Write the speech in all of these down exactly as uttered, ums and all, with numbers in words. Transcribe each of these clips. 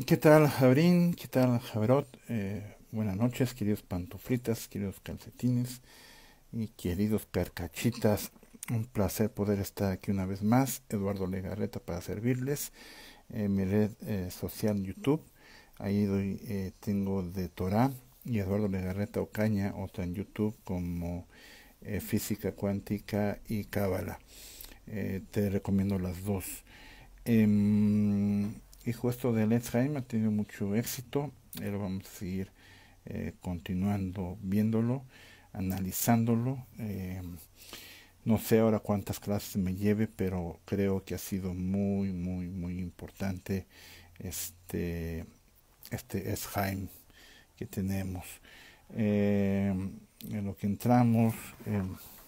¿Qué tal, Jabrín? ¿Qué tal, Javerot? Eh, buenas noches, queridos pantuflitas, queridos calcetines y queridos carcachitas. Un placer poder estar aquí una vez más. Eduardo Legarreta para servirles. Eh, mi red eh, social YouTube. Ahí doy, eh, tengo de Torah y Eduardo Legarreta Ocaña, otra en YouTube como eh, Física Cuántica y Cábala. Eh, te recomiendo las dos. Eh, Hijo, esto de Let's Jaime ha tenido mucho éxito. Eh, lo vamos a seguir eh, continuando viéndolo, analizándolo. Eh, no sé ahora cuántas clases me lleve, pero creo que ha sido muy, muy, muy importante este, este es Jaime que tenemos. Eh, en lo que entramos, eh,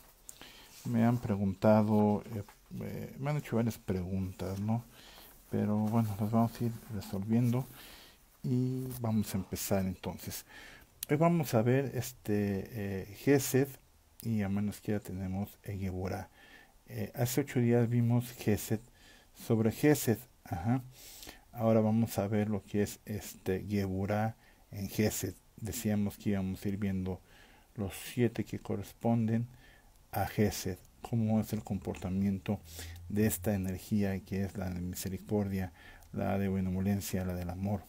me han preguntado, eh, eh, me han hecho varias preguntas, ¿no? Pero bueno, las vamos a ir resolviendo y vamos a empezar entonces. Hoy vamos a ver este eh, Gesed y a mano izquierda tenemos Egebora. Eh, hace ocho días vimos Gesed sobre Gesed. Ajá. Ahora vamos a ver lo que es este Geburah en Gesed. Decíamos que íbamos a ir viendo los siete que corresponden a Gesed, cómo es el comportamiento de esta energía que es la de misericordia, la de benevolencia, la del amor.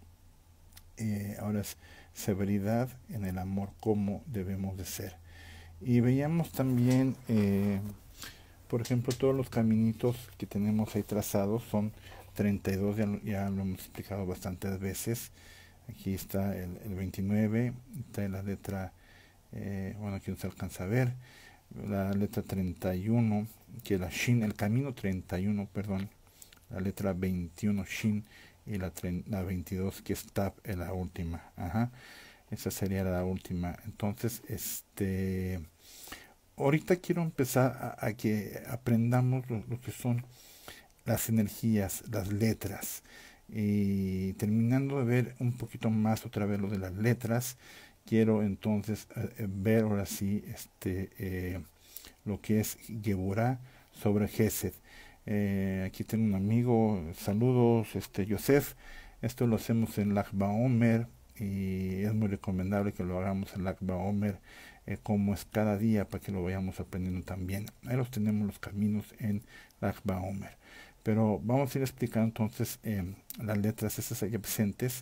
Eh, ahora es severidad en el amor, cómo debemos de ser. Y veíamos también, eh, por ejemplo, todos los caminitos que tenemos ahí trazados son treinta y dos, ya, ya lo hemos explicado bastantes veces. Aquí está el, el veintinueve, está la letra, eh, bueno, aquí no se alcanza a ver, la letra treinta y uno, que es la Shin, el camino treinta y uno, perdón, la letra veintiuno Shin y la, la veintidós que es Tab en la última. Ajá. Esa sería la última. Entonces, este ahorita quiero empezar a, a que aprendamos lo, lo que son las energías, las letras. Y terminando de ver un poquito más otra vez lo de las letras, quiero entonces eh, ver ahora sí este eh, lo que es Geburah sobre Gesed. Eh, aquí tengo un amigo, saludos, este Yosef. Esto lo hacemos en Lag BaOmer y es muy recomendable que lo hagamos en Lag BaOmer, eh, como es cada día, para que lo vayamos aprendiendo también. Ahí los tenemos los caminos en Lag BaOmer. Pero vamos a ir explicando entonces eh, las letras esas allá presentes.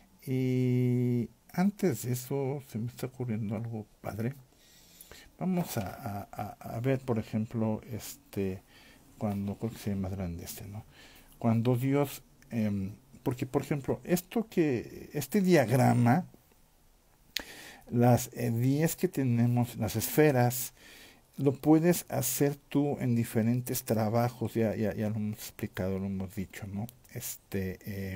Y antes de eso se me está ocurriendo algo padre. Vamos a, a, a ver, por ejemplo, este, cuando, creo que sería más grande este, ¿no? Cuando Dios, eh, porque por ejemplo, esto que, este diagrama, las eh, diez que tenemos, las esferas, lo puedes hacer tú en diferentes trabajos, ya, ya, ya lo hemos explicado, lo hemos dicho, ¿no? Este, eh,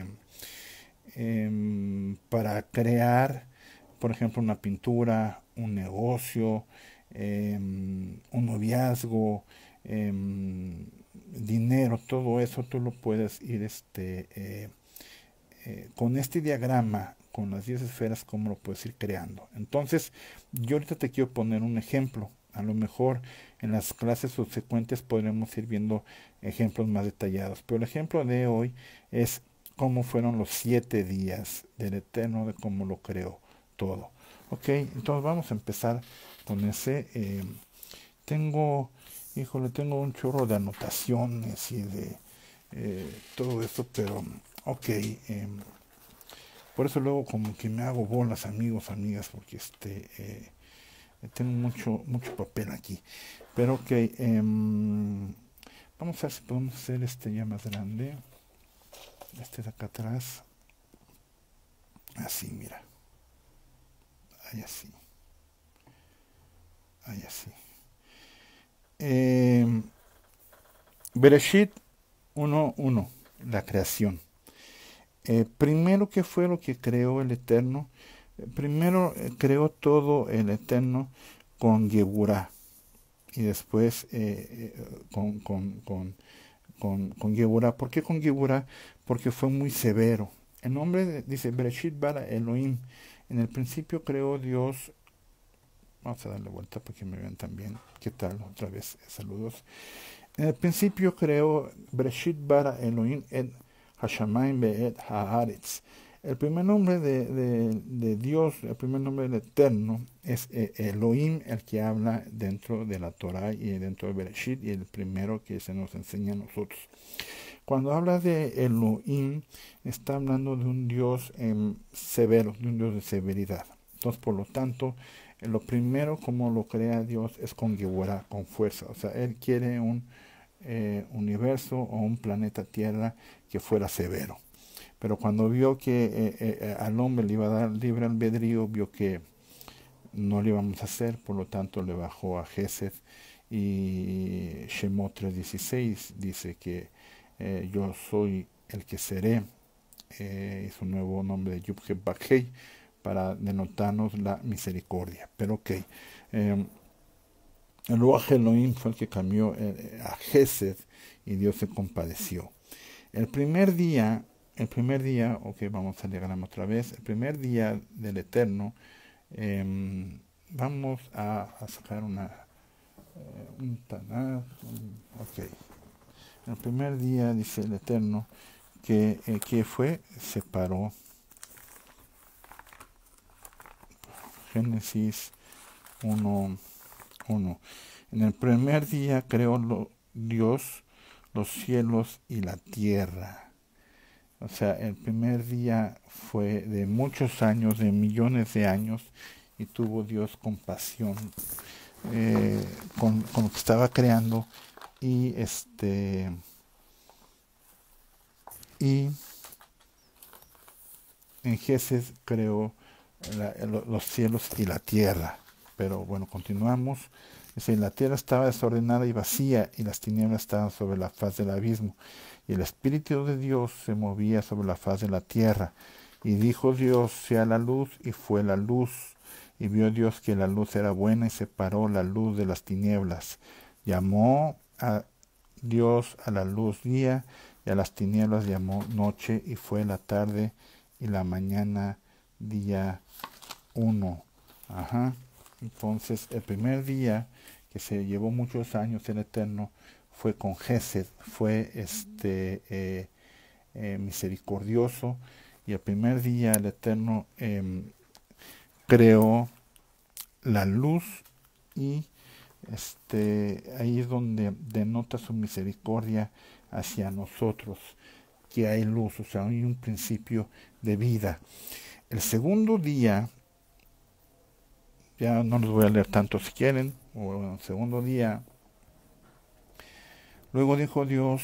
eh, para crear, por ejemplo, una pintura, un negocio, eh, un noviazgo, eh, dinero, todo eso tú lo puedes ir este, eh, eh, con este diagrama, con las diez esferas, cómo lo puedes ir creando. Entonces, yo ahorita te quiero poner un ejemplo. A lo mejor en las clases subsecuentes podremos ir viendo ejemplos más detallados. Pero el ejemplo de hoy es cómo fueron los siete días del Eterno, de cómo lo creó todo. Ok, entonces vamos a empezar con ese. Eh, tengo, híjole, tengo un chorro de anotaciones y de eh, todo eso, pero ok. Eh, por eso luego como que me hago bolas, amigos, amigas, porque este eh, tengo mucho, mucho papel aquí. Pero ok, eh, vamos a ver si podemos hacer este ya más grande. Este de acá atrás. Así, mira. Ahí así. Ahí así. Eh, Bereshit uno uno, la creación. Eh, primero, ¿qué fue lo que creó el Eterno? Eh, primero eh, creó todo el Eterno con Geburah. Y después eh, eh, con, con, con, con, con Geburah. ¿Por qué con Geburah? Porque fue muy severo. El nombre de, dice Bereshit bara Elohim. En el principio creó Dios. Vamos a darle vuelta para que me vean también. ¿Qué tal? Otra vez, saludos. En el principio creó Bereshit bara Elohim et Hashamayim ve'et haaretz. El primer nombre de, de, de Dios, el primer nombre del Eterno, es Elohim, el que habla dentro de la Torah y dentro de Bereshit, y el primero que se nos enseña a nosotros. Cuando habla de Elohim, está hablando de un Dios eh, severo, de un Dios de severidad. Entonces, por lo tanto, eh, lo primero como lo crea Dios es con Geburah, con fuerza. O sea, Él quiere un eh, universo o un planeta Tierra que fuera severo. Pero cuando vio que eh, eh, al hombre le iba a dar libre albedrío, vio que no lo íbamos a hacer, por lo tanto le bajó a Gesed. Y Shemot tres dieciséis dice que eh, yo soy el que seré, eh, es un nuevo nombre de Yub He Bak Hei, para denotarnos la misericordia. Pero ok, eh, el Ruach Elohim fue el que cambió eh, a Gesed y Dios se compadeció. El primer día El primer día, ok, vamos al diagrama otra vez. El primer día del Eterno, eh, vamos a, a sacar una, eh, un taná, ok. El primer día, dice el Eterno, que, eh, que fue, separó. Génesis uno, uno. En el primer día creó lo, Dios los cielos y la tierra. O sea, el primer día fue de muchos años, de millones de años, y tuvo Dios compasión eh, con, con lo que estaba creando, y este y en Gesed creó la, los cielos y la tierra. Pero bueno, continuamos. Dice, la tierra estaba desordenada y vacía, y las tinieblas estaban sobre la faz del abismo, y el Espíritu de Dios se movía sobre la faz de la tierra. Y dijo Dios, sea la luz, y fue la luz. Y vio Dios que la luz era buena, y separó la luz de las tinieblas. Llamó a Dios a la luz día, y a las tinieblas llamó noche, y fue la tarde y la mañana día uno. Ajá. Entonces, el primer día, que se llevó muchos años el Eterno, fue con Gesed, fue este eh, eh, misericordioso, y el primer día el Eterno eh, creó la luz, y este ahí es donde denota su misericordia hacia nosotros, que hay luz, o sea, hay un principio de vida. El segundo día, ya no los voy a leer tanto si quieren, o bueno, el segundo día, luego dijo Dios,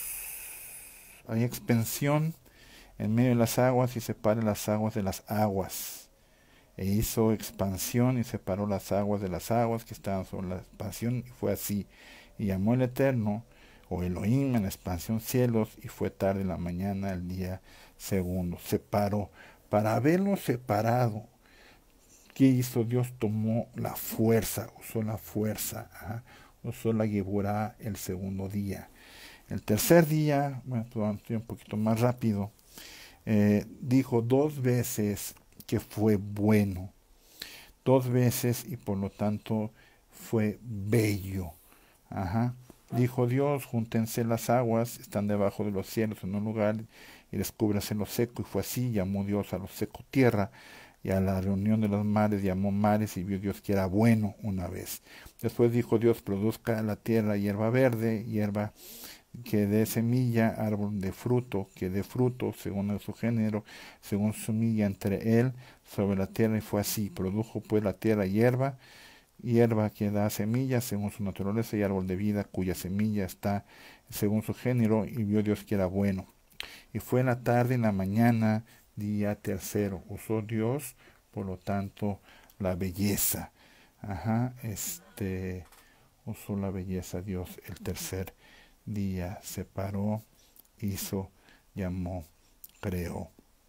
hay expansión en medio de las aguas, y separe las aguas de las aguas. E hizo expansión y separó las aguas de las aguas que estaban sobre la expansión, y fue así. Y llamó el Eterno, o Elohim, en la expansión cielos, y fue tarde en la mañana el día segundo. Separó. Para haberlo separado, ¿qué hizo Dios? Tomó la fuerza, usó la fuerza, ¿ah? usó la Geburah el segundo día. El tercer día, bueno, estoy un poquito más rápido, eh, dijo dos veces que fue bueno, dos veces, y por lo tanto fue bello. Ajá. Dijo Dios, júntense las aguas, están debajo de los cielos en un lugar, y descúbrase lo seco, y fue así. Llamó Dios a lo seco tierra, y a la reunión de los mares llamó mares, y vio Dios que era bueno una vez. Después dijo Dios, produzca la tierra hierba verde, hierba que dé semilla, árbol de fruto, que dé fruto según su género, según su semilla entre él sobre la tierra, y fue así. Produjo pues la tierra hierba, hierba que da semilla según su naturaleza, y árbol de vida cuya semilla está según su género, y vio Dios que era bueno. Y fue en la tarde y en la mañana, día tercero. Usó Dios, por lo tanto, la belleza. Ajá, este, usó la belleza Dios el tercer día. Separó, hizo, llamó, creó.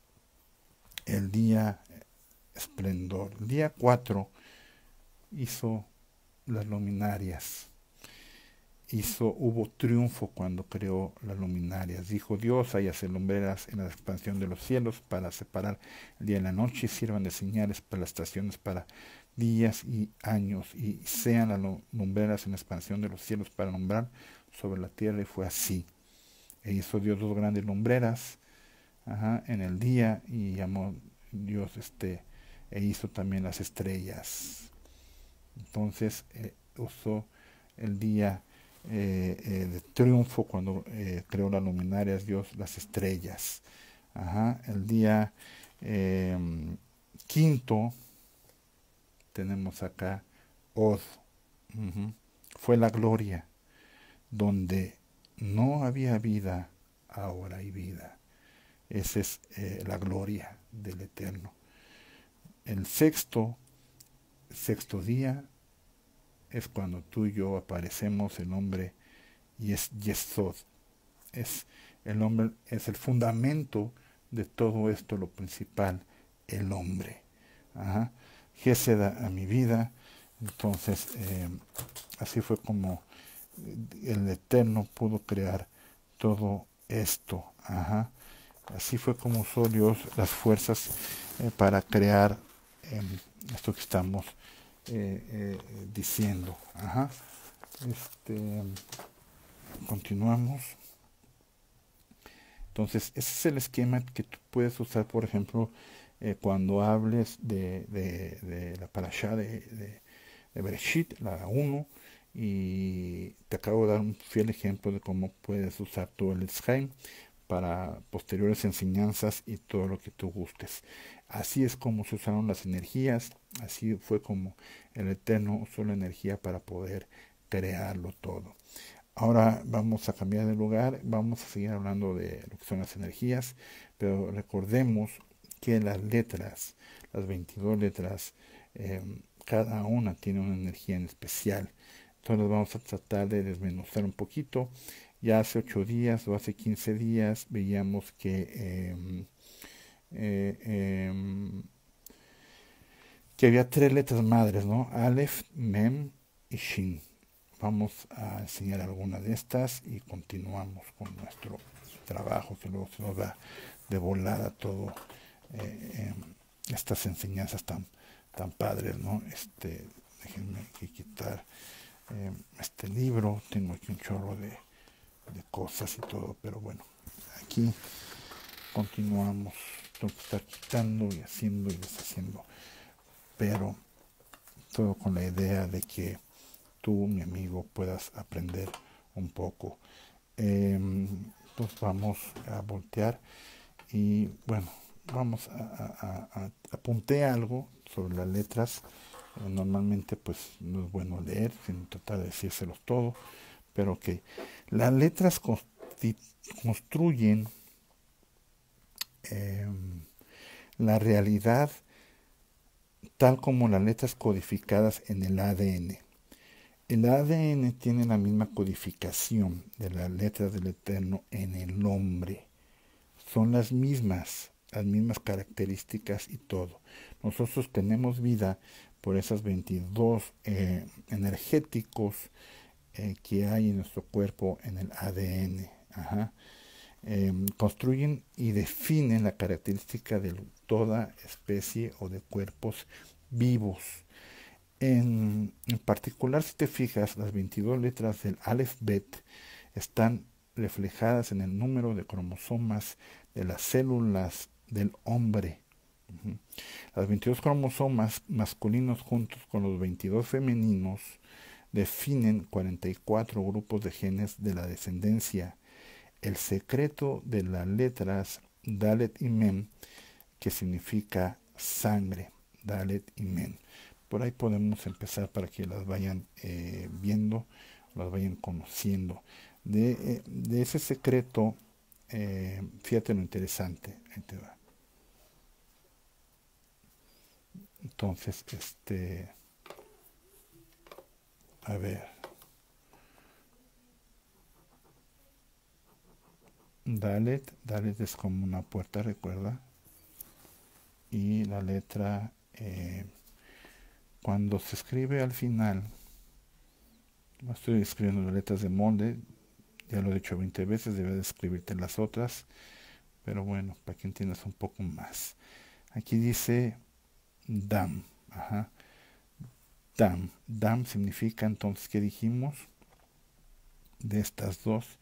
El día esplendor. El día cuatro hizo las luminarias. Hizo, hubo triunfo cuando creó las luminarias. Dijo Dios, háyase lumbreras en la expansión de los cielos para separar el día y la noche, y sirvan de señales para las estaciones, para días y años, y sean las lumbreras en la expansión de los cielos para alumbrar sobre la tierra, y fue así. E hizo Dios dos grandes lumbreras, ajá, en el día, y llamó Dios este e hizo también las estrellas. Entonces eh, usó el día eh, eh, de triunfo cuando eh, creó las luminarias, Dios, las estrellas. Ajá, el día eh, quinto tenemos acá Od. Uh-huh. Fue la gloria, donde no había vida, ahora hay vida. Esa es eh, la gloria del Eterno. El sexto, sexto día es cuando tú y yo aparecemos, el hombre, y es Yesod. Es el hombre, es el fundamento de todo esto, lo principal, el hombre. Ajá. Gesed a mi vida. Entonces, eh, así fue como el Eterno pudo crear todo esto. Ajá. Así fue como usó Dios las fuerzas eh, para crear eh, esto que estamos eh, eh, diciendo. Ajá. Este, continuamos. Entonces, ese es el esquema que tú puedes usar, por ejemplo, eh, cuando hables de, de, de la parashá de, de, de Bereshit, la uno, y te acabo de dar un fiel ejemplo de cómo puedes usar todo el Etzheim para posteriores enseñanzas y todo lo que tú gustes. Así es como se usaron las energías, así fue como el Eterno usó la energía para poder crearlo todo. Ahora vamos a cambiar de lugar, vamos a seguir hablando de lo que son las energías, pero recordemos que las letras, las veintidós letras, eh, cada una tiene una energía en especial. Entonces vamos a tratar de desmenuzar un poquito. Ya hace ocho días o hace quince días veíamos que eh, eh, eh, que había tres letras madres, ¿no? Aleph, Mem y Shin. Vamos a enseñar alguna de estas y continuamos con nuestro trabajo, que luego se nos da de volada todo eh, eh, estas enseñanzas tan tan padres, ¿no? Este, déjenme que quitar eh, este libro, tengo aquí un chorro de, de cosas y todo, pero bueno, aquí continuamos, tengo que estar quitando y haciendo y deshaciendo, pero todo con la idea de que tú, mi amigo, puedas aprender un poco. Eh, pues vamos a voltear y bueno, vamos a, a, a, a apunté algo sobre las letras. Eh, normalmente pues no es bueno leer sin tratar de decírselos todo, pero que las letras construyen eh, la realidad tal como las letras codificadas en el A D N. El A D N tiene la misma codificación de las letras del Eterno en el hombre. Son las mismas, las mismas características y todo. Nosotros tenemos vida por esas veintidós eh, energéticos eh, que hay en nuestro cuerpo en el A D N. Ajá. Eh, construyen y definen la característica de toda especie o de cuerpos vivos. En, en particular, si te fijas, las veintidós letras del Aleph Bet están reflejadas en el número de cromosomas de las células del hombre. Uh-huh. Las veintidós cromosomas masculinos juntos con los veintidós femeninos definen cuarenta y cuatro grupos de genes de la descendencia. El secreto de las letras Dalet y Mem, que significa sangre, Dalet y Mem. Por ahí podemos empezar para que las vayan eh, viendo, las vayan conociendo. De, eh, de ese secreto, eh, fíjate lo interesante. Ahí te va. Entonces, este, a ver. Dalet, Dalet es como una puerta, recuerda. Y la letra... Eh, Cuando se escribe al final, no estoy escribiendo las letras de molde, ya lo he dicho veinte veces, debe de escribirte las otras, pero bueno, para que entiendas un poco más. Aquí dice Dam, ajá, Dam, Dam significa entonces, ¿qué dijimos? De estas dos,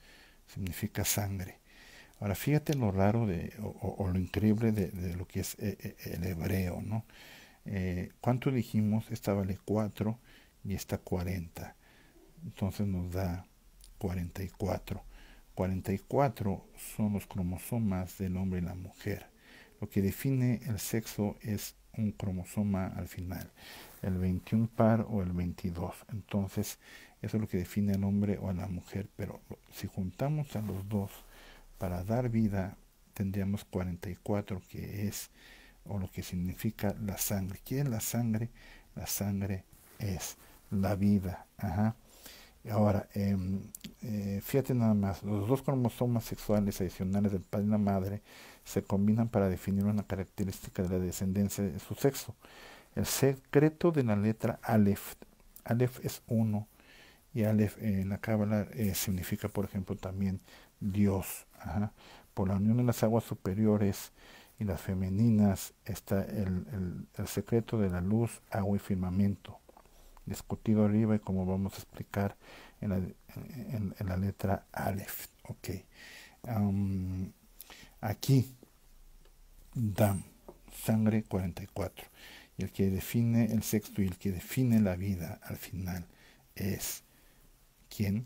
significa sangre. Ahora fíjate lo raro de, o, o lo increíble de, de lo que es eh, el hebreo, ¿no? Eh, ¿Cuánto dijimos? Esta vale cuatro y esta cuarenta. Entonces nos da cuarenta y cuatro. cuarenta y cuatro son los cromosomas del hombre y la mujer. Lo que define el sexo es un cromosoma al final, el veintiún par o el veintidós. Entonces, eso es lo que define al hombre o a la mujer. Pero si juntamos a los dos para dar vida, tendríamos cuarenta y cuatro, que es, o lo que significa la sangre. ¿Qué es la sangre? La sangre es la vida. Ajá. Ahora, eh, eh, fíjate nada más, los dos cromosomas sexuales adicionales del padre y la madre se combinan para definir una característica de la descendencia de su sexo. El secreto de la letra Aleph. Aleph es uno, y Aleph eh, en la Cábala eh, significa, por ejemplo, también Dios. Ajá. Por la unión de las aguas superiores y las femeninas está el, el, el secreto de la luz, agua y firmamento, discutido arriba y como vamos a explicar en la, en, en la letra Aleph. Ok. Um, aquí, Dam, sangre cuarenta y cuatro. Y el que define el sexto y el que define la vida al final es ¿quién?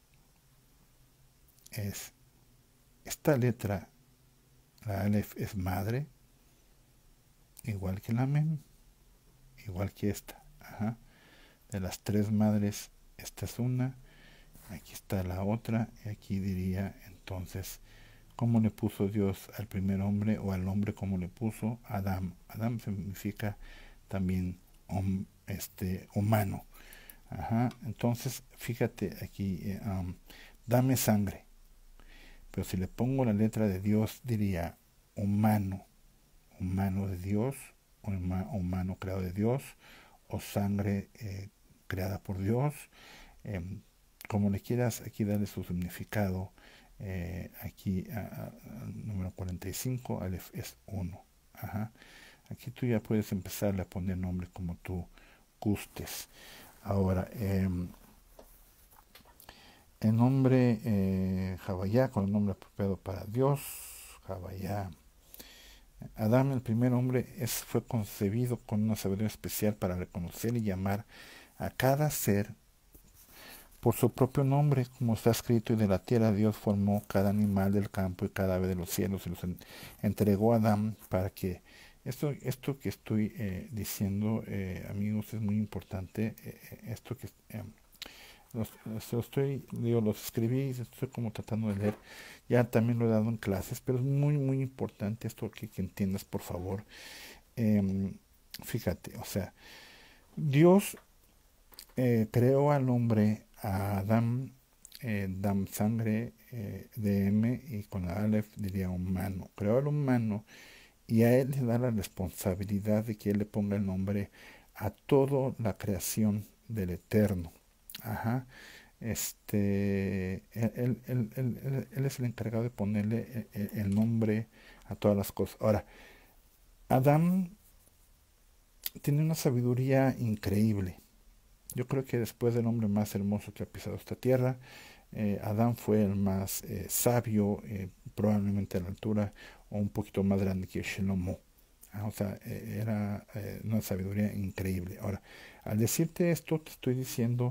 Es esta letra, la Aleph es madre, igual que la Mem, igual que esta. Ajá. De las tres madres, esta es una, aquí está la otra, y aquí diría entonces, ¿cómo le puso Dios al primer hombre, o al hombre cómo le puso? Adam. Adam significa también hom, este, humano. Ajá. Entonces, fíjate aquí, eh, um, dame sangre. Pero si le pongo la letra de Dios, diría humano, humano de Dios, o humano creado de Dios, o sangre eh, creada por Dios, eh, como le quieras aquí darle su significado. Eh, aquí a, a, número cuarenta y cinco, Aleph es uno. Ajá. Aquí tú ya puedes empezarle a poner nombre como tú gustes. Ahora, eh, el nombre eh, Javayá, con el nombre apropiado para Dios, Javayá. Adán, el primer hombre, es, fue concebido con una sabiduría especial para reconocer y llamar a cada ser por su propio nombre, como está escrito, y de la tierra Dios formó cada animal del campo y cada ave de los cielos y los en, entregó a Adán para que esto, esto que estoy eh, diciendo, eh, amigos, es muy importante. Eh, esto que eh, los, los estoy, digo, los escribí, estoy como tratando de leer, ya también lo he dado en clases, pero es muy, muy importante esto que, que entiendas, por favor. Eh, fíjate, o sea, Dios eh, creó al hombre, a Adán, eh, Dam sangre, eh, D M, y con la Aleph diría humano. Creó al humano y a él le da la responsabilidad de que él le ponga el nombre a toda la creación del Eterno. Ajá. Este, él, él, él, él, él es el encargado de ponerle el, el nombre a todas las cosas. Ahora, Adán tiene una sabiduría increíble. Yo creo que después del hombre más hermoso que ha pisado esta tierra, eh, Adán fue el más eh, sabio, eh, probablemente a la altura o un poquito más grande que Shelomo. Ah, o sea, eh, era eh, una sabiduría increíble. Ahora, al decirte esto, te estoy diciendo,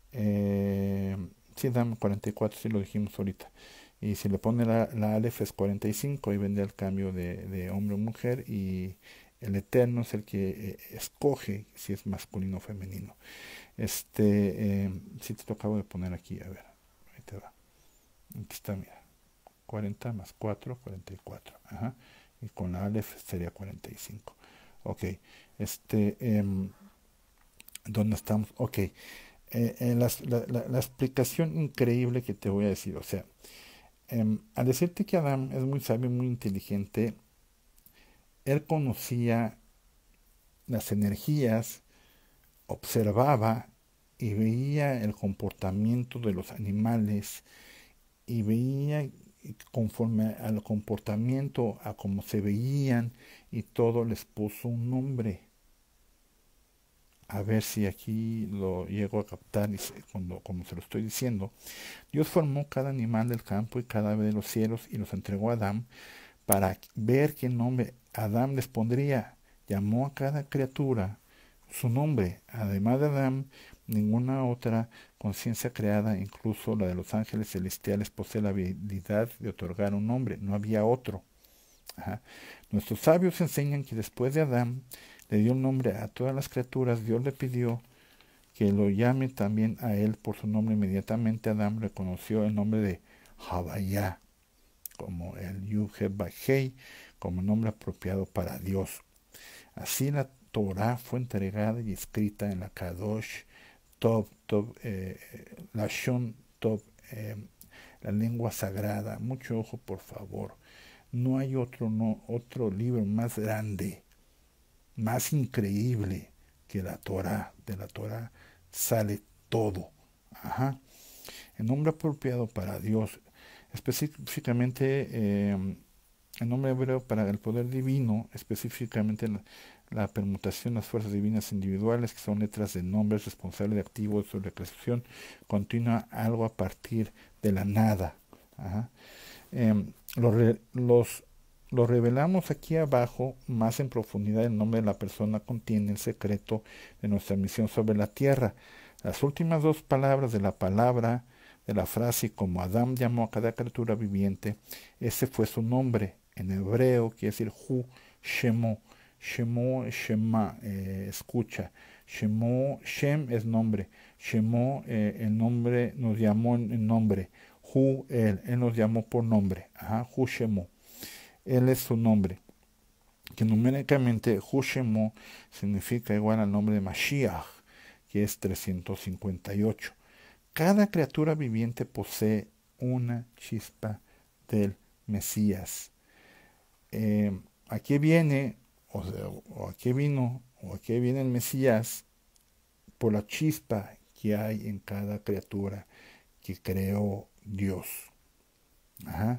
eh, sí, Adán cuarenta y cuatro, sí lo dijimos ahorita. Y si le pone la, la Aleph es cuarenta y cinco, y vende el cambio de, de hombre o mujer, y el Eterno es el que eh, escoge si es masculino o femenino. Este, eh, sí te lo acabo de poner aquí, a ver, ahí te va. Aquí está, mira, cuarenta más cuatro, cuarenta y cuatro, ajá, y con la Aleph sería cuarenta y cinco. Ok, este, eh, ¿dónde estamos? Ok, eh, eh, la, la, la, la explicación increíble que te voy a decir, o sea, eh, al decirte que Adán es muy sabio, muy inteligente, él conocía las energías, observaba y veía el comportamiento de los animales, y veía conforme al comportamiento, a cómo se veían y todo, les puso un nombre. a ver si aquí lo llego a captar y se, cuando, como se lo estoy diciendo. Dios formó cada animal del campo y cada ave de los cielos y los entregó a Adán para ver qué nombre Adán les pondría. Llamó a cada criatura su nombre. Además de Adán, ninguna otra conciencia creada, incluso la de los ángeles celestiales, posee la habilidad de otorgar un nombre. No había otro. Ajá. Nuestros sabios enseñan que después de Adán le dio un nombre a todas las criaturas. Dios le pidió que lo llame también a él por su nombre. Inmediatamente Adán reconoció el nombre de Havaya, como el Yud-Heh-Vah-Hei, como nombre apropiado para Dios. Así la Torah fue entregada y escrita en la Kadosh Tov, Tov eh, Lashon Tov, eh, la lengua sagrada. Mucho ojo, por favor. No hay otro, no, otro libro más grande, más increíble que la Torah. De la Torah sale todo. Ajá. El nombre apropiado para Dios, específicamente eh, el nombre hebreo para el poder divino, específicamente la, la permutación, las fuerzas divinas individuales, que son letras de nombres responsables de activos sobre la creación continua, algo a partir de la nada. Ajá. Eh, lo re, los, lo revelamos aquí abajo, más en profundidad. El nombre de la persona contiene el secreto de nuestra misión sobre la tierra. Las últimas dos palabras de la palabra, de la frase, como Adán llamó a cada criatura viviente, ese fue su nombre. En hebreo quiere decir Hu Shemo. Shemo, Shema, eh, escucha. Shemo, Shem es nombre. Shemo, eh, el nombre, nos llamó en nombre. Hu, él, él nos llamó por nombre. Ajá, Hu Shemo. Él es su nombre. Que numéricamente Hu Shemo significa igual al nombre de Mashiach, que es trescientos cincuenta y ocho. Cada criatura viviente posee una chispa del Mesías. Eh, aquí viene, o, sea, o aquí vino, o aquí viene el Mesías por la chispa que hay en cada criatura que creó Dios. Ajá.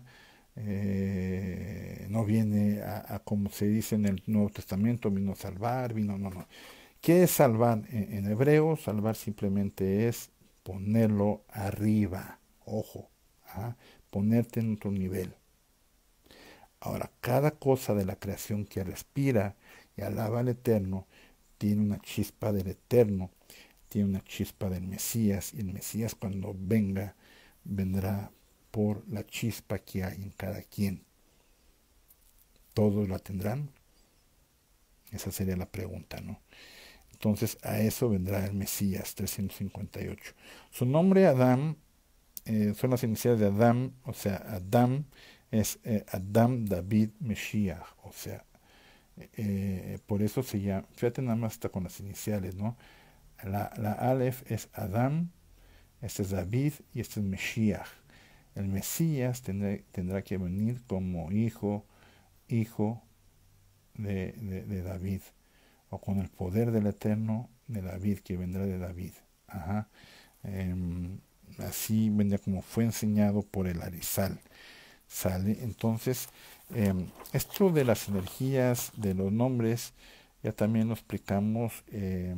Eh, no viene a, a, como se dice en el Nuevo Testamento, vino a salvar, vino, no, no. ¿Qué es salvar? En, en hebreo, salvar simplemente es ponerlo arriba, ojo, ajá, ponerte en otro nivel. Ahora, cada cosa de la creación que respira y alaba al Eterno tiene una chispa del Eterno, tiene una chispa del Mesías, y el Mesías cuando venga, vendrá por la chispa que hay en cada quien. ¿Todos la tendrán? Esa sería la pregunta, ¿no? Entonces a eso vendrá el Mesías, trescientos cincuenta y ocho. Su nombre Adam, eh, son las iniciales de Adam, o sea, Adam es eh, Adam David Meshiach, o sea, eh, por eso se llama, fíjate nada más está con las iniciales, ¿no? La, la Aleph es Adam, este es David y este es Meshiach. El Mesías tendrá, tendrá que venir como hijo, hijo de, de, de David, o con el poder del Eterno de David, que vendrá de David. Ajá. Eh, así vendrá como fue enseñado por el Arizal. Sale. Entonces, eh, esto de las energías, de los nombres, ya también lo explicamos eh,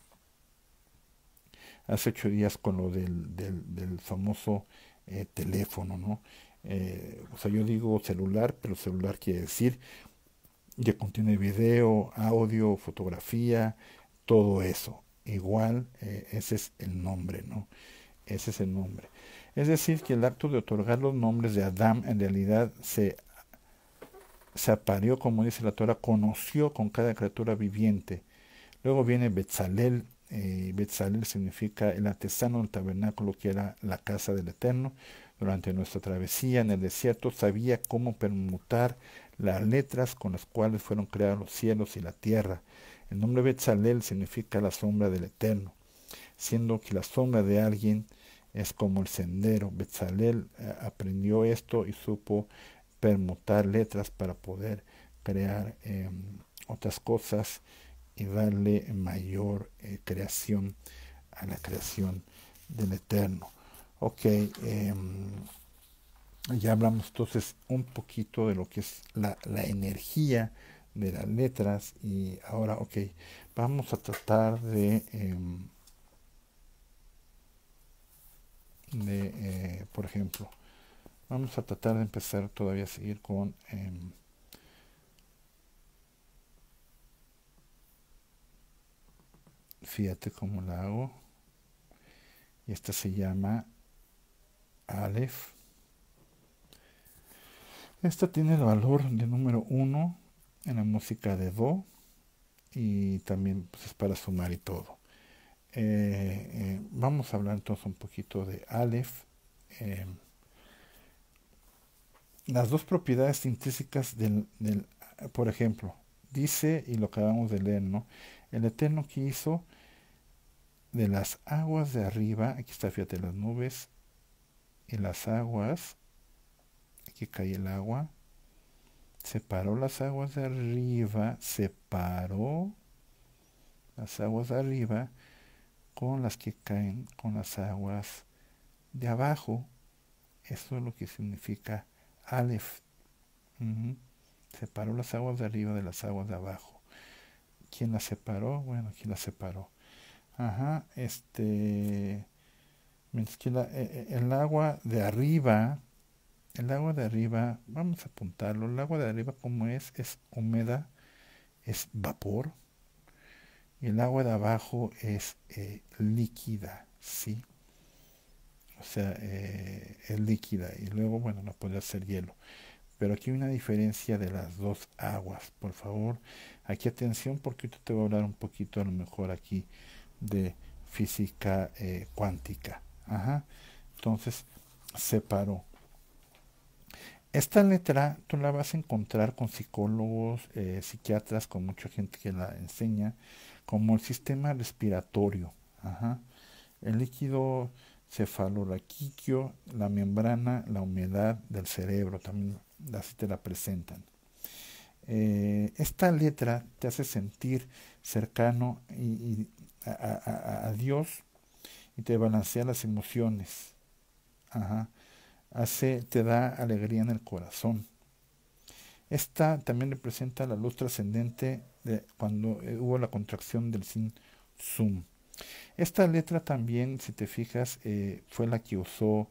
hace ocho días con lo del, del, del famoso eh, teléfono, ¿no? Eh, o sea, yo digo celular, pero celular quiere decir que contiene video, audio, fotografía, todo eso. Igual, eh, ese es el nombre, ¿no? Ese es el nombre. Es decir, que el acto de otorgar los nombres de Adán en realidad se, se apareó, como dice la Torah, conoció con cada criatura viviente. Luego viene Betzalel. Eh, Betzalel significa el artesano del tabernáculo, que era la casa del Eterno. Durante nuestra travesía en el desierto sabía cómo permutar las letras con las cuales fueron creados los cielos y la tierra. El nombre Betzalel significa la sombra del Eterno, siendo que la sombra de alguien es como el sendero. Betzalel eh, aprendió esto y supo permutar letras para poder crear eh, otras cosas y darle mayor eh, creación a la creación del Eterno. Ok, eh, ya hablamos entonces un poquito de lo que es la, la energía de las letras. Y ahora, ok, vamos a tratar de, eh, de eh, por ejemplo, vamos a tratar de empezar todavía a seguir con... Eh, fíjate cómo la hago. Y esta se llama Aleph. Esta tiene el valor de número uno en la música de Do. Y también pues, es para sumar y todo. Eh, eh, vamos a hablar entonces un poquito de Aleph. Eh, las dos propiedades intrínsecas del, del, por ejemplo, dice, y lo acabamos de leer, ¿no? El Eterno que hizo de las aguas de arriba, aquí está, fíjate, las nubes y las aguas, aquí cae el agua, separó las aguas de arriba, separó las aguas de arriba con las que caen con las aguas de abajo. Eso es lo que significa Aleph. Uh-huh. Separó las aguas de arriba de las aguas de abajo. ¿Quién las separó? Bueno, ¿quién las separó? Ajá, este... Mientras que la, eh, el agua de arriba, el agua de arriba, vamos a apuntarlo, el agua de arriba como es, es húmeda, es vapor, y el agua de abajo es eh, líquida, ¿sí? O sea, eh, es líquida, y luego, bueno, no puede ser hielo. Pero aquí hay una diferencia de las dos aguas, por favor. Aquí atención porque yo te voy a hablar un poquito a lo mejor aquí de física eh, cuántica. Ajá. Entonces, separó. Esta letra tú la vas a encontrar con psicólogos, eh, psiquiatras, con mucha gente que la enseña, como el sistema respiratorio. Ajá. El líquido cefalorraquídeo, la membrana, la humedad del cerebro, también así te la presentan. Eh, esta letra te hace sentir cercano y, y a, a, a, Dios y te balancea las emociones. Ajá. Hace, te da alegría en el corazón. Esta también representa la luz trascendente de cuando eh, hubo la contracción del sin sum. Esta letra también, si te fijas, eh, fue la que usó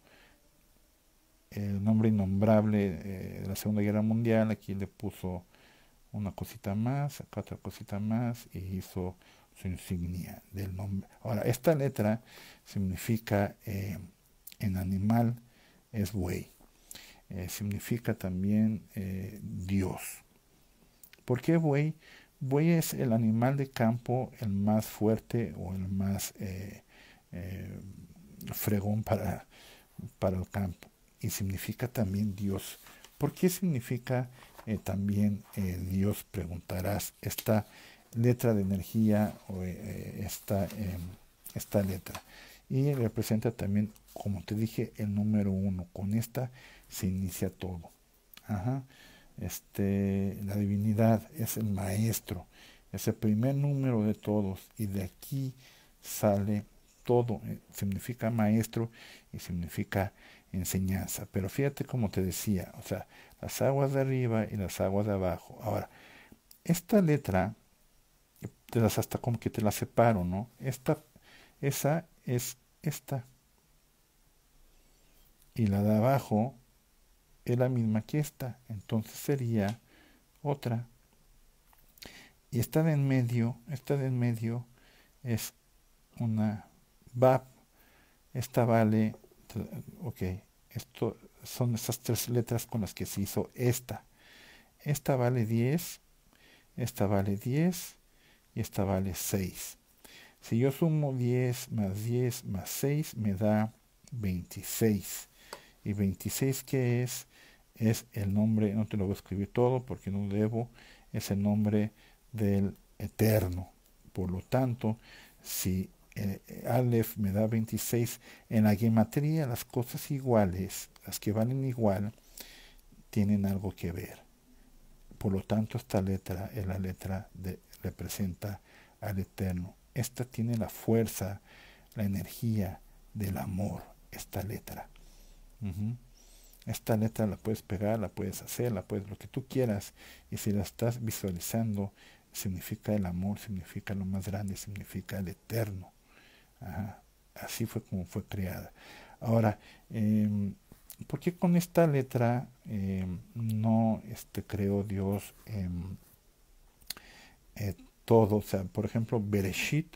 el nombre innombrable eh, de la Segunda Guerra Mundial. Aquí le puso una cosita más, acá otra cosita más, y hizo su insignia del nombre. Ahora, esta letra significa eh, en animal es buey. Eh, significa también eh, Dios. ¿Por qué buey? Buey es el animal de campo el más fuerte o el más eh, eh, fregón para, para el campo. Y significa también Dios. ¿Por qué significa eh, también eh, Dios? Preguntarás. Esta letra de energía o eh, esta, eh, esta letra. Y representa también, como te dije, el número uno. Con esta se inicia todo. Ajá. Este, la divinidad es el maestro, es el primer número de todos, y de aquí sale todo. Eh, significa maestro y significa enseñanza. Pero fíjate como te decía, o sea, las aguas de arriba y las aguas de abajo. Ahora, esta letra, te las hasta como que te la separo, ¿no? Esta, esa es esta. Y la de abajo es la misma que esta, entonces sería otra. Y esta de en medio, esta de en medio es una Bab. Esta vale, ok, esto son esas tres letras con las que se hizo esta. Esta vale diez, esta vale diez y esta vale seis. Si yo sumo diez más diez más seis me da veintiséis. ¿Y veintiséis qué es? Es el nombre, no te lo voy a escribir todo porque no debo, es el nombre del Eterno. Por lo tanto, si eh, Aleph me da veintiséis, en la gematría las cosas iguales, las que valen igual, tienen algo que ver. Por lo tanto, esta letra es la letra de representa al Eterno. Esta tiene la fuerza, la energía del amor, esta letra. Uh-huh. Esta letra la puedes pegar, la puedes hacer, la puedes lo que tú quieras. Y si la estás visualizando, significa el amor, significa lo más grande, significa el eterno. Ajá. Así fue como fue creada. Ahora, eh, ¿por qué con esta letra eh, no este, creó Dios eh, eh, todo? O sea, por ejemplo, Bereshit.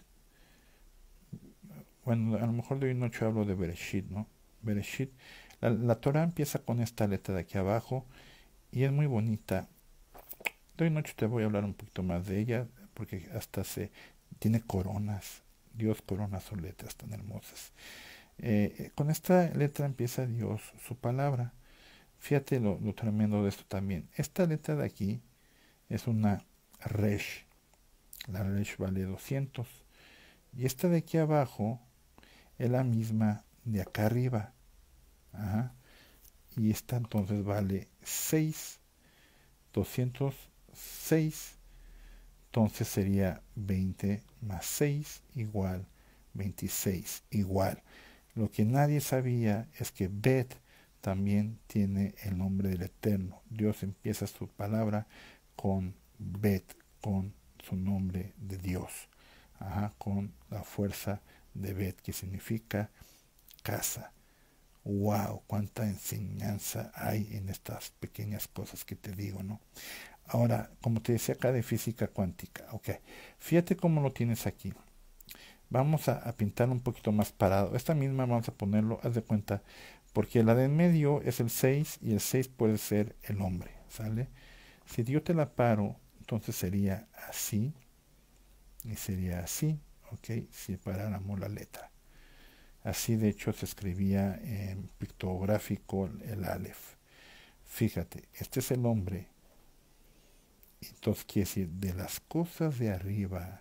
Bueno, a lo mejor de hoy noche hablo de Bereshit, ¿no? Bereshit. La, la Torah empieza con esta letra de aquí abajo y es muy bonita. De hoy noche te voy a hablar un poquito más de ella porque hasta se tiene coronas. Dios corona sus letras tan hermosas. Eh, con esta letra empieza Dios su palabra. Fíjate lo, lo tremendo de esto también. Esta letra de aquí es una resh. La resh vale doscientos. Y esta de aquí abajo es la misma de acá arriba. Ajá. Y esta entonces vale seis. doscientos seis. Entonces sería veinte más seis igual veintiséis. Igual. Lo que nadie sabía es que Bet también tiene el nombre del Eterno. Dios empieza su palabra con Bet, con su nombre de Dios. Ajá, con la fuerza de Bet, que significa casa. Wow, cuánta enseñanza hay en estas pequeñas cosas que te digo, ¿no? Ahora, como te decía acá de física cuántica, ok, fíjate cómo lo tienes aquí. Vamos a, a pintar un poquito más parado. Esta misma vamos a ponerlo, haz de cuenta, porque la de en medio es el seis y el seis puede ser el hombre, ¿sale? Si yo te la paro, entonces sería así y sería así, ok, si paráramos la letra. Así de hecho se escribía en pictográfico el Aleph. Fíjate, este es el hombre. Entonces quiere decir, de las cosas de arriba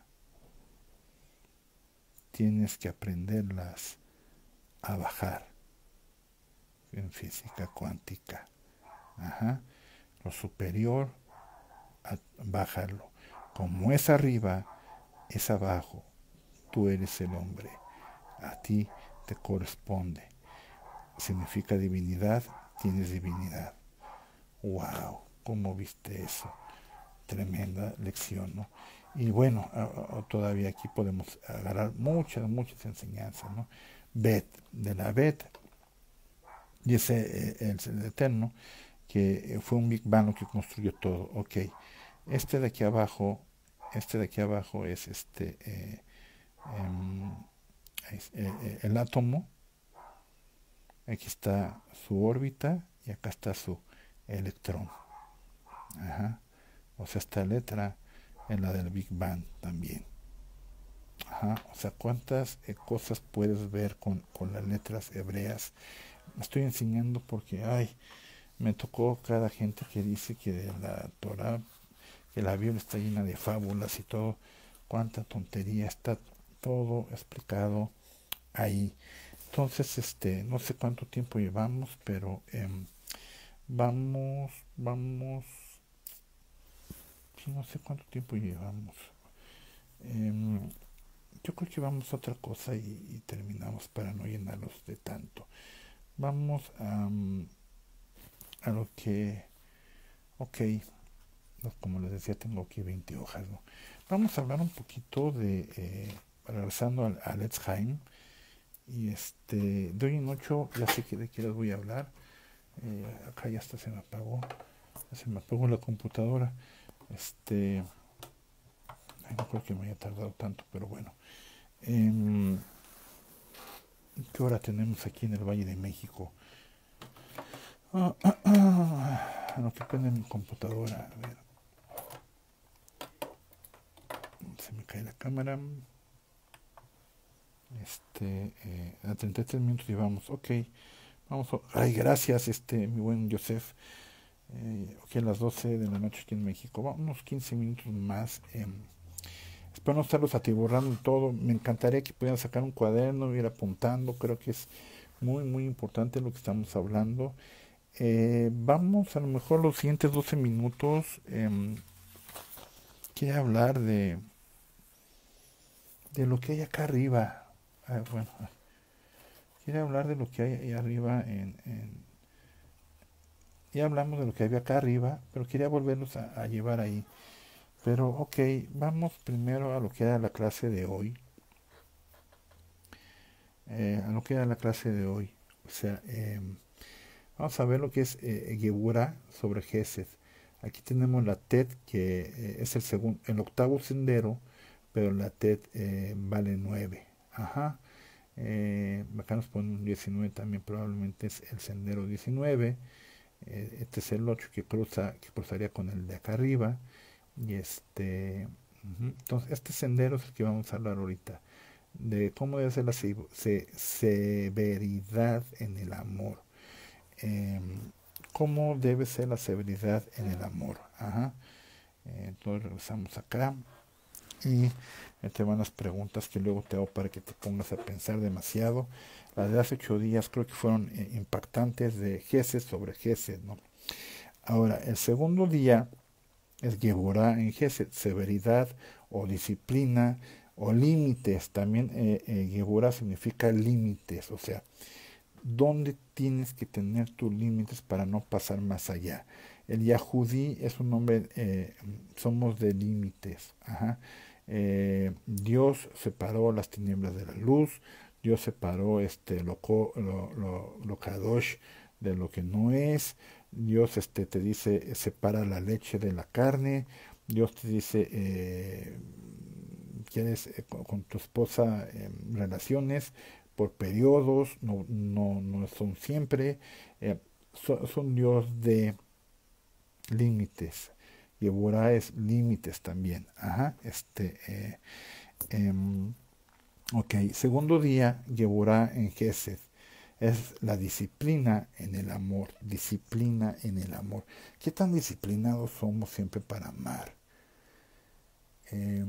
tienes que aprenderlas a bajar en física cuántica. Ajá. Lo superior, a bajarlo. Como es arriba, es abajo. Tú eres el hombre. A ti te corresponde. Significa divinidad, tienes divinidad. ¡Wow! ¿Cómo viste eso? Tremenda lección, ¿no? Y bueno, a, a, todavía aquí podemos agarrar muchas, muchas enseñanzas, ¿no? Bet, de la Bet, y ese eh, es el Eterno, que fue un Big Bang lo que construyó todo. Ok, este de aquí abajo, este de aquí abajo es este, eh, eh, es, eh, eh, el átomo. Aquí está su órbita y acá está su electrón. Ajá. O sea, esta letra es la del Big Bang también. Ajá. O sea, cuántas eh, cosas puedes ver con, con las letras hebreas. Me estoy enseñando porque, ay, me tocó cada gente que dice que de la Torah, que la Biblia está llena de fábulas y todo. Cuánta tontería, está todo explicado ahí. Entonces, este, no sé cuánto tiempo llevamos, pero eh, vamos, vamos, sí, no sé cuánto tiempo llevamos. Eh, yo creo que vamos a otra cosa y, y terminamos para no llenarlos de tanto. Vamos a, a lo que, ok, como les decía, tengo aquí veinte hojas, ¿no? Vamos a hablar un poquito de, eh, regresando al, al Etz Haim. Y este, de hoy en ocho, ya sé que de qué les voy a hablar. Eh, acá ya hasta se me apagó. Ya se me apagó la computadora. Este, ay, no creo que me haya tardado tanto, pero bueno. Eh, ¿Qué hora tenemos aquí en el Valle de México? Ah, ah, ah, no, que prende mi computadora. A ver. Se me cae la cámara. Este, eh, a treinta y tres minutos llevamos. Ok. Vamos a, ay, gracias, este, mi buen Joseph. Eh, ok, a las doce de la noche aquí en México. Vamos unos quince minutos más. Eh, espero no estarlos atiborrando todo. Me encantaría que pudieran sacar un cuaderno, ir apuntando. Creo que es muy, muy importante lo que estamos hablando. Eh, vamos a lo mejor los siguientes doce minutos. Eh, quiero hablar de, de lo que hay acá arriba. Ah, bueno, quiero hablar de lo que hay ahí arriba en, en Ya hablamos de lo que había acá arriba, pero quería volverlos a, a llevar ahí. Pero ok, vamos primero a lo que era la clase de hoy. Eh, a lo que era la clase de hoy. O sea, eh, vamos a ver lo que es eh, Geburah sobre Gesed. Aquí tenemos la Tet, que eh, es el segundo, el octavo sendero, pero la Tet eh, vale nueve. Ajá. Eh, acá nos ponen un diecinueve también, probablemente es el sendero diecinueve. Eh, este es el ocho que cruza, que cruzaría con el de acá arriba. Y este, uh-huh. Entonces, este sendero es el que vamos a hablar ahorita, de cómo debe ser la se- se- severidad en el amor. Eh, ¿Cómo debe ser la severidad en el amor? Ajá. Eh, entonces regresamos acá y te van las preguntas que luego te hago para que te pongas a pensar demasiado. Las de hace ocho días creo que fueron eh, impactantes, de Gesed sobre Gesed, ¿no? Ahora, el segundo día es Geburah en Gesed, severidad o disciplina o límites. También eh, eh, Geburah significa límites, o sea, dónde tienes que tener tus límites para no pasar más allá. El Yahudí es un nombre, eh, somos de límites. Ajá. Eh, Dios separó las tinieblas de la luz, Dios separó este, lo, lo, lo, lo kadosh de lo que no es, Dios este, te dice separa la leche de la carne, Dios te dice eh, quieres eh, con, con, tu esposa eh, relaciones por periodos, no, no, no son siempre, eh, son, son Dios de límites. Geburah es límites también. Ajá, este, eh, eh, ok, segundo día, Geburah en Gesed. Es la disciplina en el amor, disciplina en el amor. ¿Qué tan disciplinados somos siempre para amar? Eh,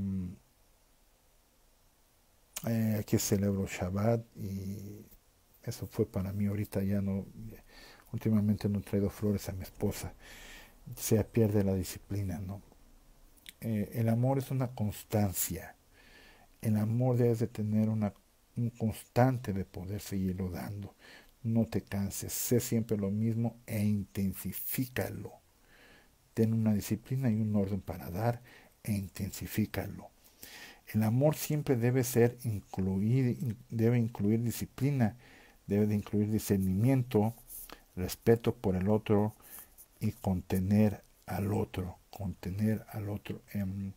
eh, aquí celebro Shabbat y eso fue para mí. Ahorita ya no, últimamente no he traído flores a mi esposa. Se pierde la disciplina, ¿no? Eh, el amor es una constancia. El amor debes de tener una, un constante de poder seguirlo dando. No te canses, sé siempre lo mismo e intensifícalo. Ten una disciplina y un orden para dar e intensifícalo. El amor siempre debe ser incluir, debe incluir disciplina, debe de incluir discernimiento, respeto por el otro y contener al otro, contener al otro. En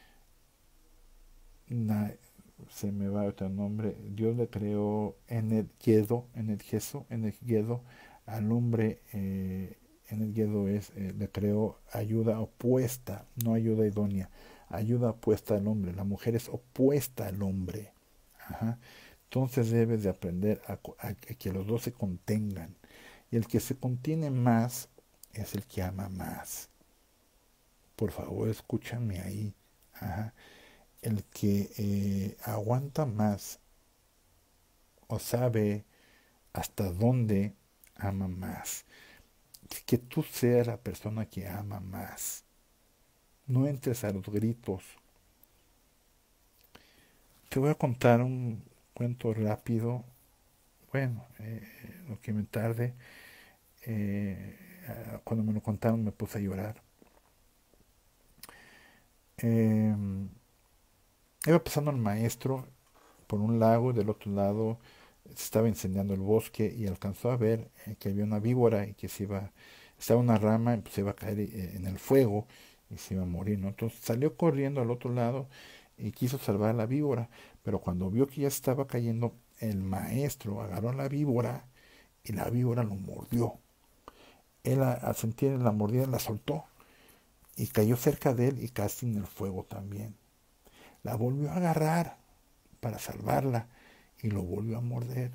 una, se me va otro nombre. Dios le creó en el Gedo, en el Geso, en el Gedo al hombre. Eh, en el Gedo es, eh, le creó ayuda opuesta, no ayuda idónea, ayuda opuesta al hombre. La mujer es opuesta al hombre. Ajá. Entonces debes de aprender a, a, a que los dos se contengan. Y el que se contiene más es el que ama más. Por favor, escúchame ahí. Ajá. El que eh, aguanta más o sabe hasta dónde ama más. Que tú seas la persona que ama más. No entres a los gritos. Te voy a contar un cuento rápido. Bueno, eh, lo que me tarde. Eh, cuando me lo contaron me puse a llorar. Eh, Iba pasando el maestro por un lago y del otro lado se estaba incendiando el bosque y alcanzó a ver eh, que había una víbora y que se iba, estaba una rama y pues se iba a caer eh, en el fuego y se iba a morir, ¿no? Entonces salió corriendo al otro lado y quiso salvar a la víbora, pero cuando vio que ya estaba cayendo, el maestro agarró a la víbora y la víbora lo mordió. Él a, al sentir la mordida la soltó y cayó cerca de él y casi en el fuego también. La volvió a agarrar para salvarla y lo volvió a morder.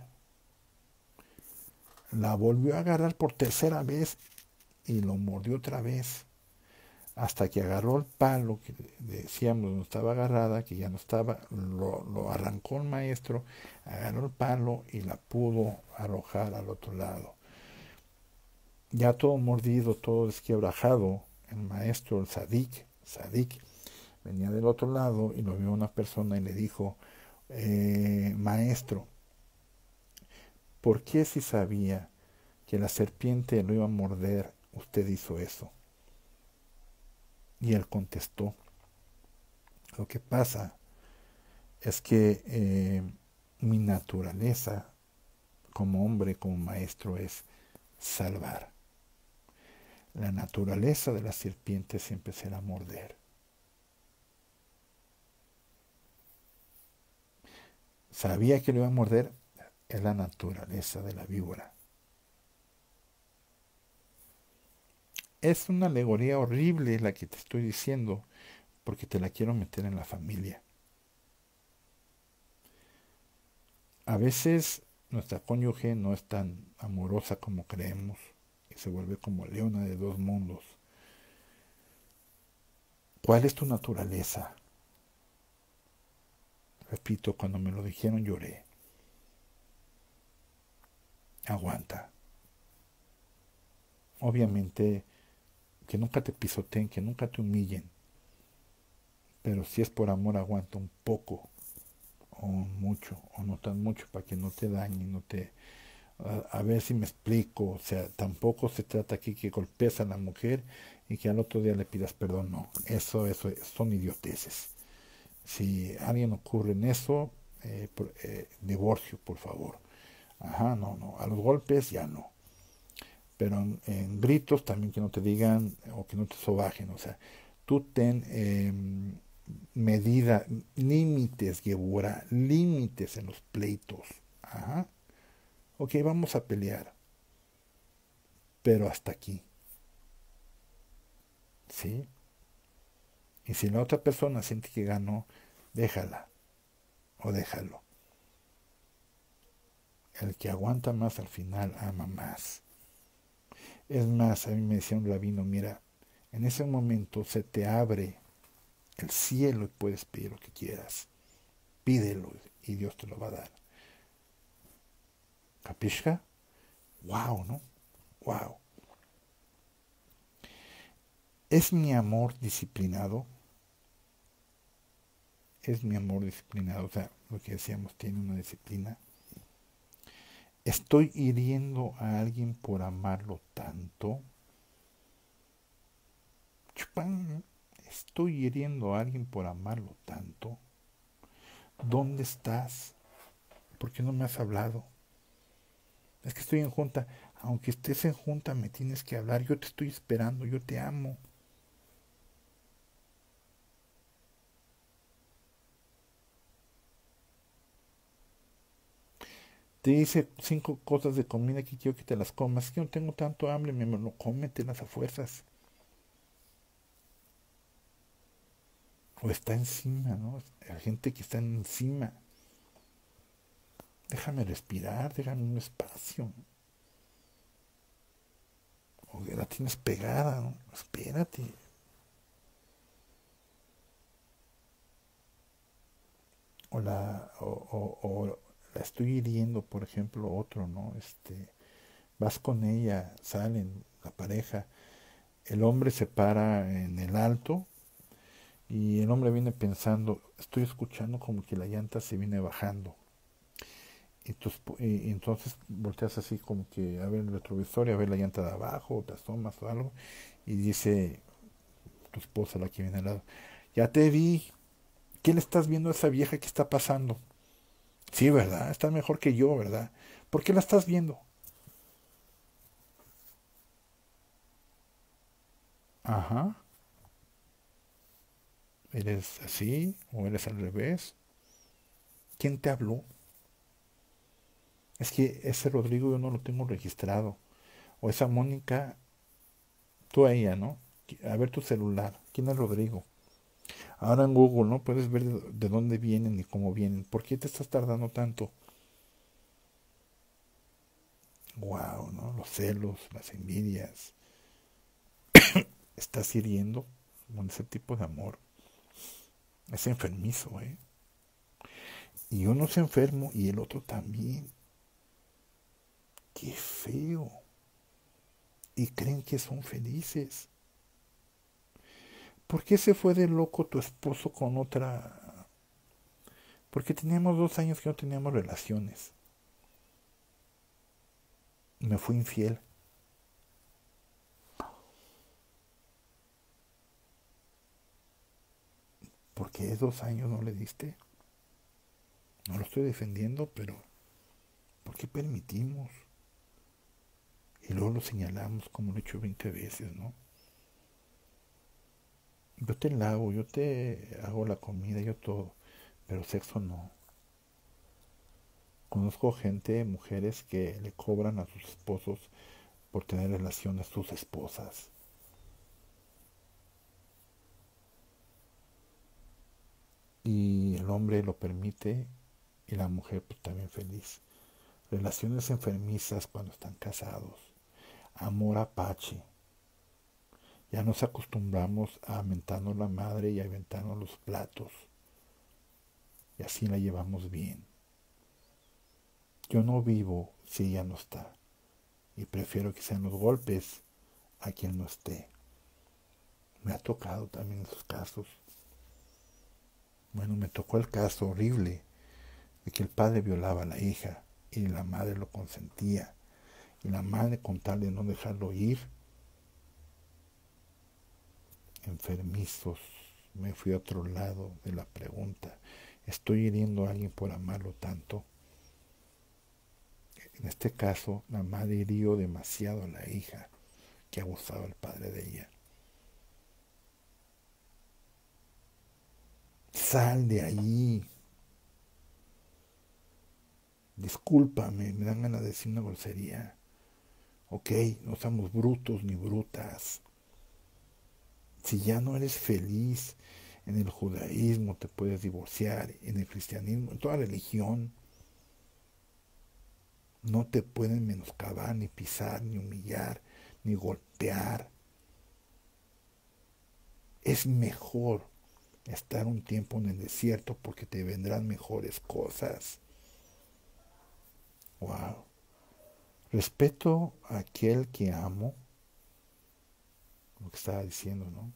La volvió a agarrar por tercera vez y lo mordió otra vez. Hasta que agarró el palo que decíamos no estaba agarrada, que ya no estaba, lo, lo arrancó el maestro, agarró el palo y la pudo arrojar al otro lado. Ya todo mordido, todo desquebrajado, el maestro, el Sadik, Sadik, venía del otro lado y lo vio una persona y le dijo, eh, maestro, ¿por qué si sabía que la serpiente lo iba a morder, usted hizo eso? Y él contestó, lo que pasa es que eh, mi naturaleza como hombre, como maestro, es salvar. La naturaleza de la serpiente siempre será morder. Sabía que lo iba a morder, es la naturaleza de la víbora. Es una alegoría horrible la que te estoy diciendo, porque te la quiero meter en la familia. A veces nuestra cónyuge no es tan amorosa como creemos y se vuelve como leona de dos mundos. ¿Cuál es tu naturaleza? Repito, cuando me lo dijeron lloré. Aguanta. Obviamente, que nunca te pisoteen, que nunca te humillen. Pero si es por amor, aguanta un poco, o mucho, o no tan mucho, para que no te dañen, no te... A, a ver si me explico. O sea, tampoco se trata aquí que golpees a la mujer y que al otro día le pidas perdón. No, eso, eso son idioteces. Si alguien ocurre en eso, eh, por, eh, divorcio, por favor. Ajá, no, no. A los golpes ya no. Pero en, en gritos también que no te digan o que no te sobajen. O sea, tú ten eh, medida, límites, Gebura, límites en los pleitos. Ajá. Ok, vamos a pelear. Pero hasta aquí. ¿Sí? Y si la otra persona siente que ganó, déjala o déjalo. El que aguanta más al final ama más. Es más, a mí me decía un rabino, mira, en ese momento se te abre el cielo y puedes pedir lo que quieras. Pídelo y Dios te lo va a dar. ¿Capishka? Wow, ¿no? Wow. ¿Es mi amor disciplinado? ¿Es mi amor disciplinado? O sea, lo que decíamos, tiene una disciplina. ¿Estoy hiriendo a alguien por amarlo tanto? Chupán. ¿Estoy hiriendo a alguien por amarlo tanto? ¿Dónde estás? ¿Por qué no me has hablado? Es que estoy en junta. Aunque estés en junta, me tienes que hablar. Yo te estoy esperando. Yo te amo. Te dice cinco cosas de comida que quiero que te las comas. Es que no tengo tanto hambre, me lo cómetelas a fuerzas. O está encima, ¿no? Hay gente que está encima. Déjame respirar, déjame un espacio. O la tienes pegada, ¿no? Espérate. O la, o, o, o la estoy hiriendo, por ejemplo, otro, ¿no? Este, vas con ella, salen, la pareja, el hombre se para en el alto y el hombre viene pensando, estoy escuchando como que la llanta se viene bajando. Y, tus, y, y entonces volteas así como que a ver el retrovisor y a ver la llanta de abajo, o te asomas o algo, y dice tu esposa, la que viene al lado, ya te vi, ¿qué le estás viendo a esa vieja que está pasando? Sí, ¿verdad? Está mejor que yo, ¿verdad? ¿Por qué la estás viendo? Ajá. ¿Eres así o eres al revés? ¿Quién te habló? Es que ese Rodrigo yo no lo tengo registrado. O esa Mónica, tú a ella, ¿no? A ver tu celular. ¿Quién es Rodrigo? Ahora en Google, ¿no? Puedes ver de, de dónde vienen y cómo vienen. ¿Por qué te estás tardando tanto? Wow, ¿no? Los celos, las envidias. Estás hiriendo con ese tipo de amor. Es enfermizo, ¿eh? Y uno es enfermo y el otro también. Qué feo. Y creen que son felices. ¿Por qué se fue de loco tu esposo con otra? Porque teníamos dos años que no teníamos relaciones. Me fui infiel. qué dos años no le diste? No lo estoy defendiendo, pero ¿por qué permitimos? Y luego lo señalamos como lo he hecho veinte veces, ¿no? Yo te lavo, yo te hago la comida, yo todo, pero sexo no. Conozco gente, mujeres que le cobran a sus esposos por tener relaciones sus esposas. Y el hombre lo permite y la mujer pues también feliz. Relaciones enfermizas cuando están casados. Amor apache. Ya nos acostumbramos a aventarnos la madre y a aventarnos los platos. Y así la llevamos bien. Yo no vivo si ella no está. Y prefiero que sean los golpes a quien no esté. Me ha tocado también esos casos. Bueno, me tocó el caso horrible de que el padre violaba a la hija y la madre lo consentía. Y la madre, con tal de no dejarlo ir, enfermizos, me fui a otro lado de la pregunta. ¿Estoy hiriendo a alguien por amarlo tanto? En este caso, la madre hirió demasiado a la hija que abusaba el padre de ella. Sal de allí. Discúlpame, me dan ganas de decir una grosería. Ok, no somos brutos ni brutas. Si ya no eres feliz en el judaísmo, te puedes divorciar. En el cristianismo, en toda religión, no te pueden menoscabar, ni pisar, ni humillar, ni golpear. Es mejor estar un tiempo en el desierto porque te vendrán mejores cosas. Wow. Respeto a aquel que amo, lo que estaba diciendo, ¿no?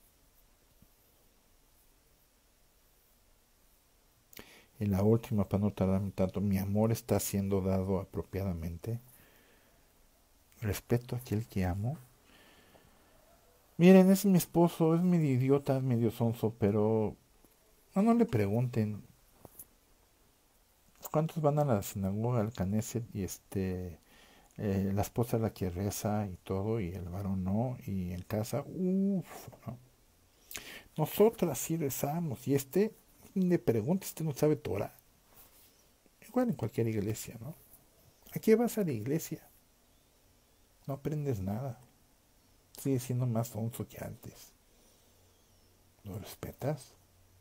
Y la última, para no tardarme tanto, mi amor está siendo dado apropiadamente. Respeto a aquel que amo. Miren, es mi esposo, es medio idiota, es medio sonso, pero no, no le pregunten. ¿Cuántos van a la sinagoga, al Knesset, y este, eh, la esposa es la que reza y todo, y el varón no, y en casa, uff, ¿no? Nosotras sí rezamos, y este, le pregunta, este no sabe Torah. Igual en cualquier iglesia, ¿no? ¿A qué vas a la iglesia? No aprendes nada. Sigue siendo más sonso que antes. ¿Lo respetas?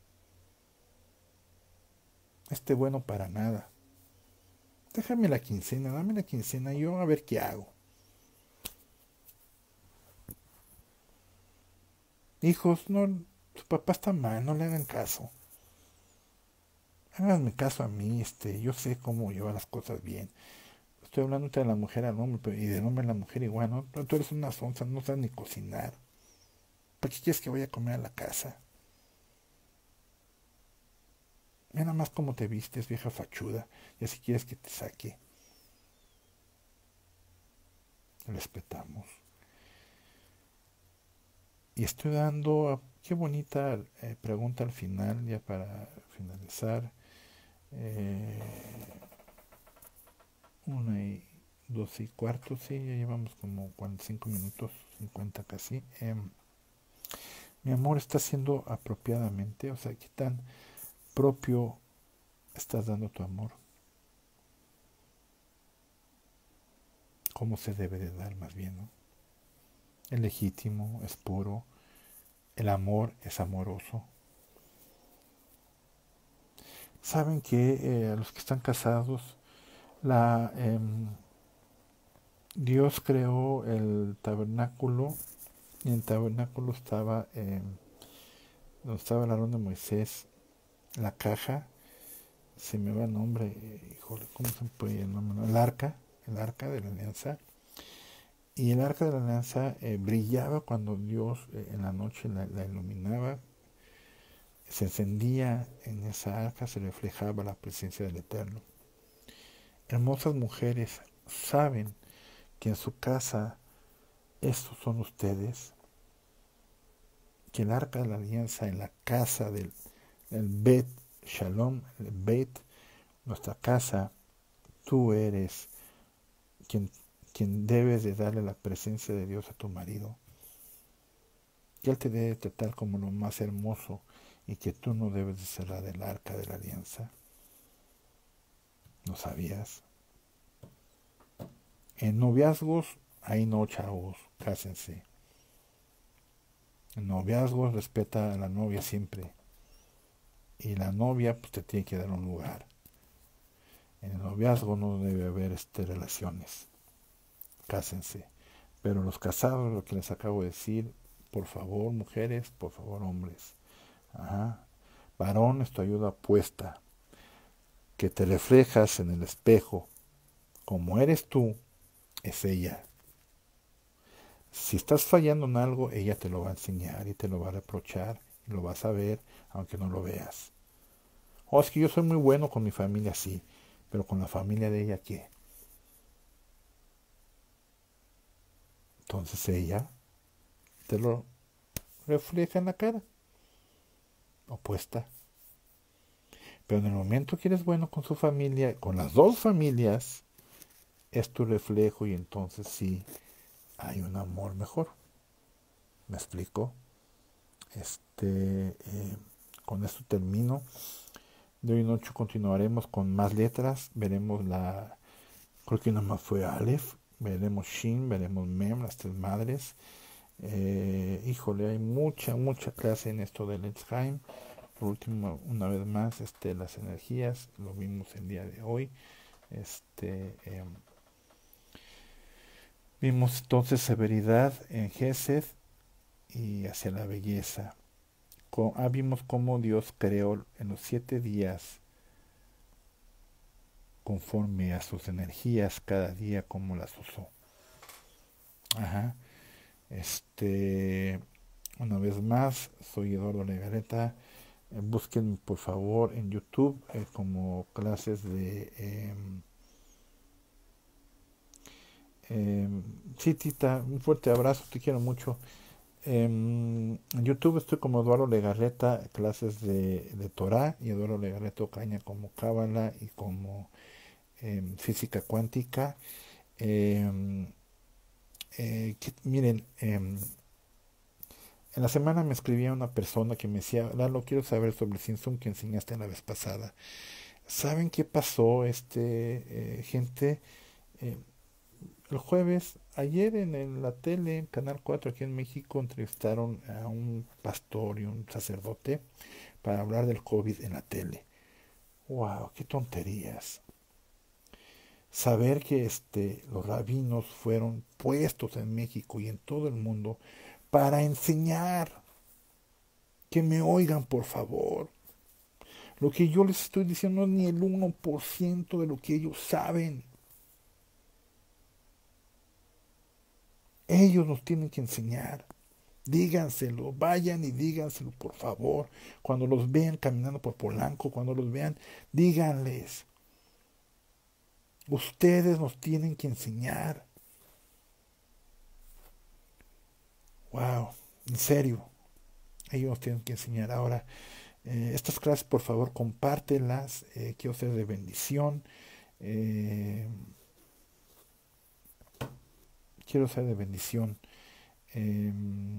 Este bueno para nada. Déjame la quincena, dame la quincena, yo a ver qué hago. Hijos, no, su papá está mal, no le hagan caso. Háganme caso a mí, este, yo sé cómo llevar las cosas bien. Estoy hablando de la mujer al hombre, pero, y del hombre a la mujer igual, ¿no? Tú eres una sonza, no sabes ni cocinar. ¿Para qué quieres que vaya a comer a la casa? Mira nada más cómo te vistes, vieja fachuda, y así quieres que te saque. Respetamos. Y estoy dando, a, qué bonita eh, pregunta al final, ya para finalizar. Eh, una y doce y cuarto, sí, ya llevamos como cuarenta y cinco minutos, cincuenta casi. Eh, mi amor está siendo apropiadamente, o sea, ¿qué tan propio estás dando tu amor? ¿Cómo se debe de dar más bien, no? Es legítimo, es puro, el amor es amoroso. Saben que eh, a los que están casados, la eh, Dios creó el tabernáculo y en el tabernáculo estaba eh, donde estaba el Aarón de Moisés, la caja, se me va el nombre, eh, híjole, ¿cómo se puede el nombre? El arca, el arca de la alianza. Y el arca de la alianza eh, brillaba cuando Dios eh, en la noche la, la iluminaba. Se encendía en esa arca, se reflejaba la presencia del Eterno. Hermosas mujeres, saben que en su casa estos son ustedes, que el arca de la alianza en la casa del el Bet Shalom, el Bet, nuestra casa. Tú eres quien, quien debes de darle la presencia de Dios a tu marido. Que Él te debe tratar como lo más hermoso y que tú no debes de cerrar el arca de la alianza. ¿No sabías? En noviazgos, ahí no, chavos, cásense. En noviazgos respeta a la novia siempre. Y la novia pues te tiene que dar un lugar. En el noviazgo no debe haber este, relaciones. Cásense. Pero los casados, lo que les acabo de decir, por favor mujeres, por favor hombres. Ajá. Varón, es tu ayuda puesta. Que te reflejas en el espejo. Como eres tú, es ella. Si estás fallando en algo, ella te lo va a enseñar y te lo va a reprochar y lo vas a ver aunque no lo veas. Oh, es que yo soy muy bueno con mi familia, sí, pero con la familia de ella, ¿qué? Entonces ella te lo refleja en la cara, opuesta. Pero en el momento que eres bueno con su familia, con las dos familias, es tu reflejo y entonces sí hay un amor mejor. ¿Me explico? Este, eh, con esto termino. De hoy en noche continuaremos con más letras. Veremos la, creo que nomás fue Aleph. Veremos Shin, veremos Mem, las tres madres. Eh, híjole, hay mucha, mucha clase en esto del Etzheim. Por último, una vez más, este, las energías, lo vimos el día de hoy. Este, eh, vimos entonces severidad en Gesed y hacia la belleza. Co- ah, vimos cómo Dios creó en los siete días conforme a sus energías cada día, cómo las usó. Ajá. Este, una vez más, soy Eduardo Legareta. Eh, busquen por favor en YouTube eh, como clases de... Eh, eh, sí, Tita, un fuerte abrazo, te quiero mucho. Eh, en YouTube estoy como Eduardo Legarreta, clases de, de Torah, y Eduardo Legarreta Ocaña como Cábala y como eh, física cuántica. Eh, eh, que, miren, eh, en la semana me escribía una persona que me decía, Lalo, quiero saber sobre el Simpson que enseñaste la vez pasada. ¿Saben qué pasó, este, eh, gente? Eh, el jueves, ayer en, en la tele, en Canal cuatro aquí en México, entrevistaron a un pastor y un sacerdote para hablar del COVID en la tele. ¡Wow! ¡Qué tonterías! Saber que este, los rabinos fueron puestos en México y en todo el mundo para enseñar. Que me oigan, por favor. Lo que yo les estoy diciendo no es ni el uno por ciento de lo que ellos saben. Ellos nos tienen que enseñar. Díganselo, vayan y díganselo, por favor. Cuando los vean caminando por Polanco, cuando los vean, díganles. Ustedes nos tienen que enseñar. Wow, en serio. Ellos nos tienen que enseñar. Ahora, eh, estas clases, por favor, compártelas. Eh, quiero ser de bendición. Eh, quiero ser de bendición. Eh,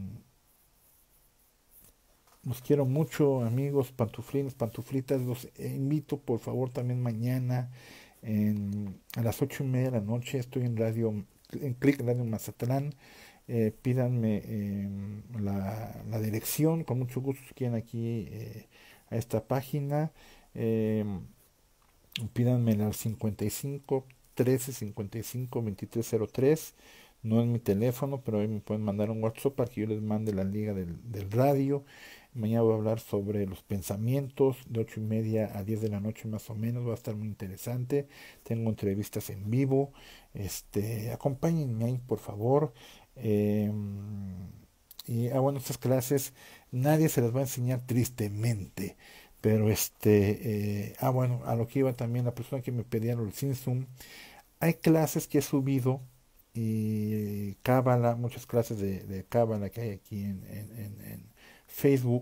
los quiero mucho, amigos, pantuflines, pantuflitas. Los invito, por favor, también mañana en, a las ocho y media de la noche. Estoy en radio, en Click Radio Mazatlán. Eh, pídanme eh, la, la dirección, con mucho gusto, si quieren aquí eh, a esta página. Eh, pídanme al cincuenta y cinco, trece, cincuenta y cinco, veintitrés cero tres. No es mi teléfono, pero ahí me pueden mandar un WhatsApp para que yo les mande la liga del, del radio. Mañana voy a hablar sobre los pensamientos de ocho y media a diez de la noche más o menos. Va a estar muy interesante. Tengo entrevistas en vivo. Este, acompáñenme ahí, por favor. Eh, y ah, bueno, estas clases nadie se las va a enseñar tristemente. Pero este, eh, ah bueno, a lo que iba también la persona que me pedía el Zoom. Hay clases que he subido y Cábala, muchas clases de, de Cábala que hay aquí en, en, en, en Facebook,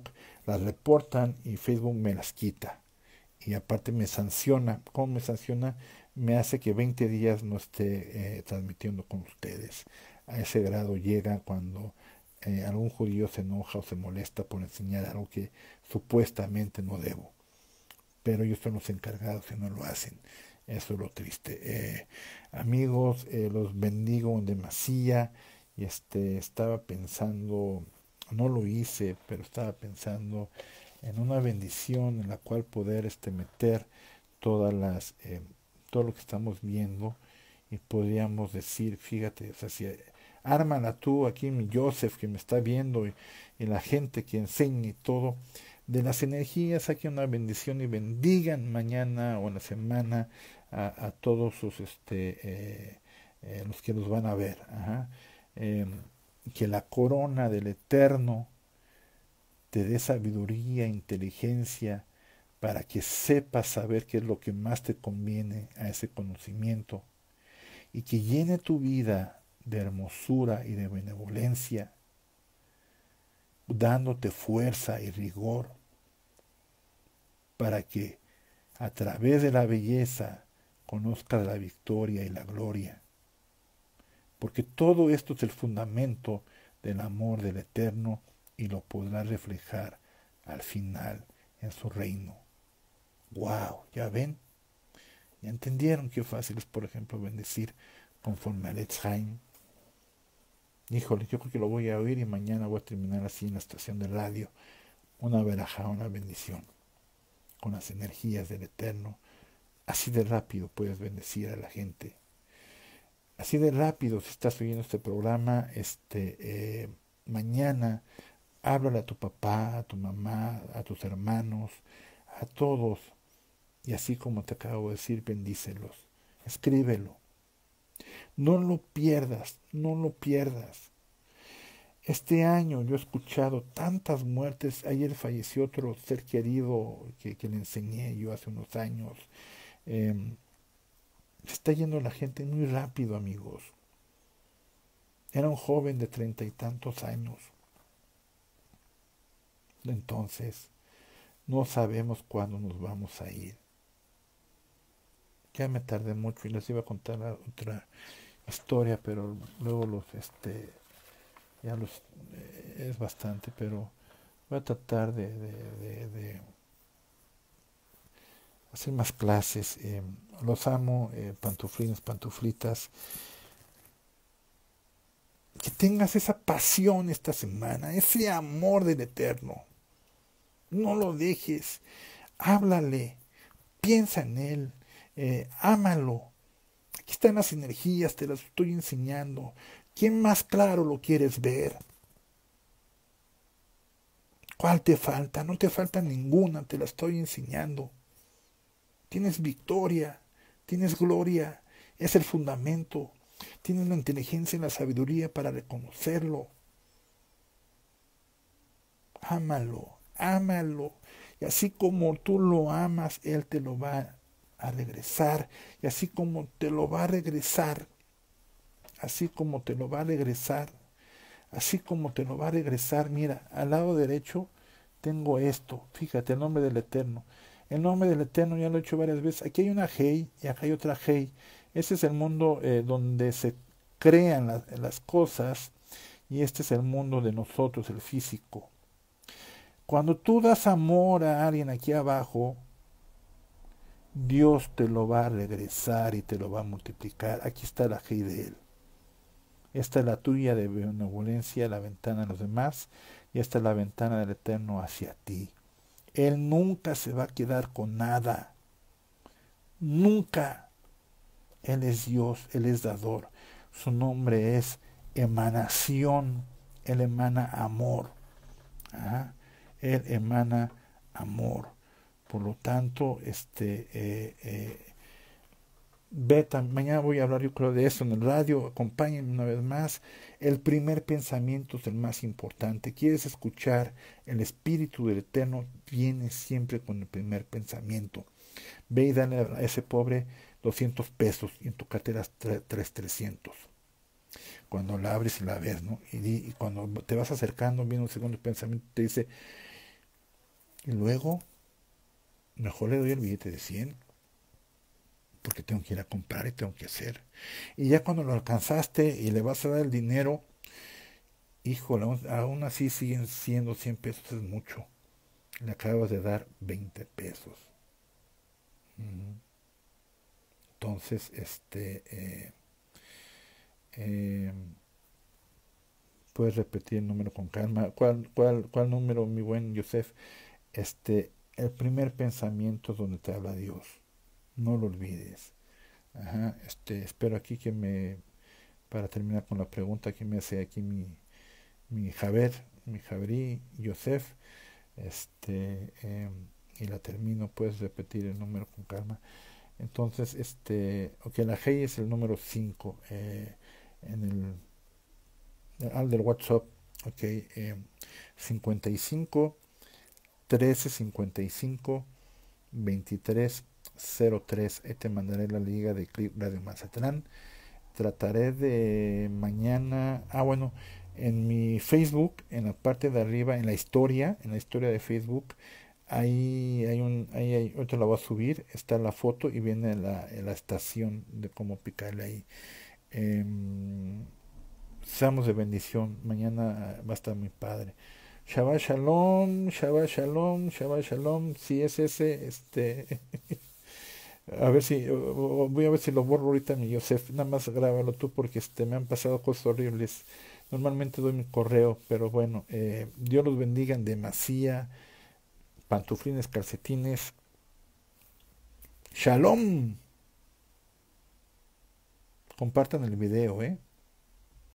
las reportan y Facebook me las quita. Y aparte me sanciona. ¿Cómo me sanciona? Me hace que veinte días no esté eh, transmitiendo con ustedes. A ese grado llega cuando eh, algún judío se enoja o se molesta por enseñar algo que supuestamente no debo. Pero ellos son los encargados y no lo hacen. Eso es lo triste. Eh, amigos, eh, los bendigo en demasía. Y este, estaba pensando, no lo hice, pero estaba pensando en una bendición en la cual poder este, meter todas las, eh, todo lo que estamos viendo, y podríamos decir, fíjate, o sea, si, ármala tú aquí, mi Joseph, que me está viendo, y, y la gente que enseña y todo, de las energías, aquí una bendición, y bendigan mañana o en la semana a, a todos sus, este, eh, eh, los que los van a ver, ajá. Eh, que la corona del Eterno te dé sabiduría, inteligencia, para que sepas saber qué es lo que más te conviene a ese conocimiento, y que llene tu vida de hermosura y de benevolencia, dándote fuerza y rigor, para que a través de la belleza conozcas la victoria y la gloria. Porque todo esto es el fundamento del amor del Eterno, y lo podrás reflejar al final en su reino. ¡Wow! ¿Ya ven? ¿Ya entendieron qué fácil es, por ejemplo, bendecir conforme al Etz Haim? Híjole, yo creo que lo voy a oír, y mañana voy a terminar así en la estación de radio. Una verajá, una bendición, con las energías del Eterno. Así de rápido puedes bendecir a la gente. Así de rápido, si estás oyendo este programa, este, eh, mañana, háblale a tu papá, a tu mamá, a tus hermanos, a todos. Y así como te acabo de decir, bendícelos. Escríbelo. No lo pierdas, no lo pierdas. Este año yo he escuchado tantas muertes. Ayer falleció otro ser querido que, que le enseñé yo hace unos años. Eh, se está yendo la gente muy rápido, amigos. Era un joven de treinta y tantos años. Entonces, no sabemos cuándo nos vamos a ir. Ya me tardé mucho y les iba a contar otra historia, pero luego los, este, ya los, eh, es bastante, pero voy a tratar de, de, de, de hacer más clases. Eh, los amo, eh, pantuflines, pantuflitas. Que tengas esa pasión esta semana, ese amor del Eterno. No lo dejes. Háblale, piensa en Él, eh, ámalo. Aquí están las energías, te las estoy enseñando. ¿Quién más claro lo quieres ver? ¿Cuál te falta? No te falta ninguna, te la estoy enseñando. Tienes victoria, tienes gloria, es el fundamento. Tienes la inteligencia y la sabiduría para reconocerlo. Ámalo, ámalo. Y así como tú lo amas, Él te lo va a regresar. Y así como te lo va a regresar, así como te lo va a regresar, así como te lo va a regresar, mira, al lado derecho tengo esto. Fíjate, el nombre del Eterno. El nombre del Eterno ya lo he hecho varias veces. Aquí hay una Hei y acá hay otra Hei. Ese es el mundo eh, donde se crean la, las cosas, y este es el mundo de nosotros, el físico. Cuando tú das amor a alguien aquí abajo, Dios te lo va a regresar y te lo va a multiplicar. Aquí está la Hei de Él. Esta es la tuya de benevolencia, la ventana a los demás, y esta es la ventana del Eterno hacia ti. Él nunca se va a quedar con nada. Nunca. Él es Dios, Él es dador. Su nombre es emanación. Él emana amor. ¿Ah? Él emana amor. Por lo tanto, este, eh, eh, Beta, mañana voy a hablar yo creo de eso en el radio. Acompáñenme una vez más. El primer pensamiento es el más importante. ¿Quieres escuchar el espíritu del Eterno? Viene siempre con el primer pensamiento. Ve y dale a ese pobre doscientos pesos y en tu cartera tres trescientos. Cuando la abres y la ves, ¿no? Y, y cuando te vas acercando, viene un segundo pensamiento, te dice, Y luego, mejor le doy el billete de cien, porque tengo que ir a comprar y tengo que hacer. Y ya cuando lo alcanzaste y le vas a dar el dinero, híjole, aún, aún así siguen siendo cien pesos, es mucho. Le acabas de dar veinte pesos. Mm. Entonces, este, eh, eh, puedes repetir el número con calma. ¿Cuál, cuál, cuál número, mi buen Yosef? Este, el primer pensamiento donde te habla Dios. No lo olvides. Ajá, este, espero aquí que me, para terminar con la pregunta que me hace aquí mi, mi Javer, mi Javerí, Yosef, este, eh, y la termino, puedes repetir el número con calma. Entonces, este, ok, la G es el número cinco, eh, en el, al del WhatsApp, ok, eh, cincuenta y cinco, trece, cincuenta y cinco, veintitrés, cero tres, ahí te mandaré la liga de Clip Radio Mazatlán. Trataré de mañana, ah bueno, en mi Facebook, en la parte de arriba, en la historia, en la historia de Facebook, ahí hay un, ahí hay, ahorita la voy a subir, está la foto y viene la, la estación de cómo picarle ahí. Eh, Seamos de bendición, mañana va a estar mi padre. Shabbat Shalom, Shabbat Shalom, Shabbat Shalom, si es ese, este, a ver si, voy a ver si lo borro ahorita, mi Yosef, nada más grábalo tú porque este, me han pasado cosas horribles. Normalmente doy mi correo, pero bueno, eh, Dios los bendiga en demasía, pantuflines, calcetines. Shalom. Compartan el video, eh.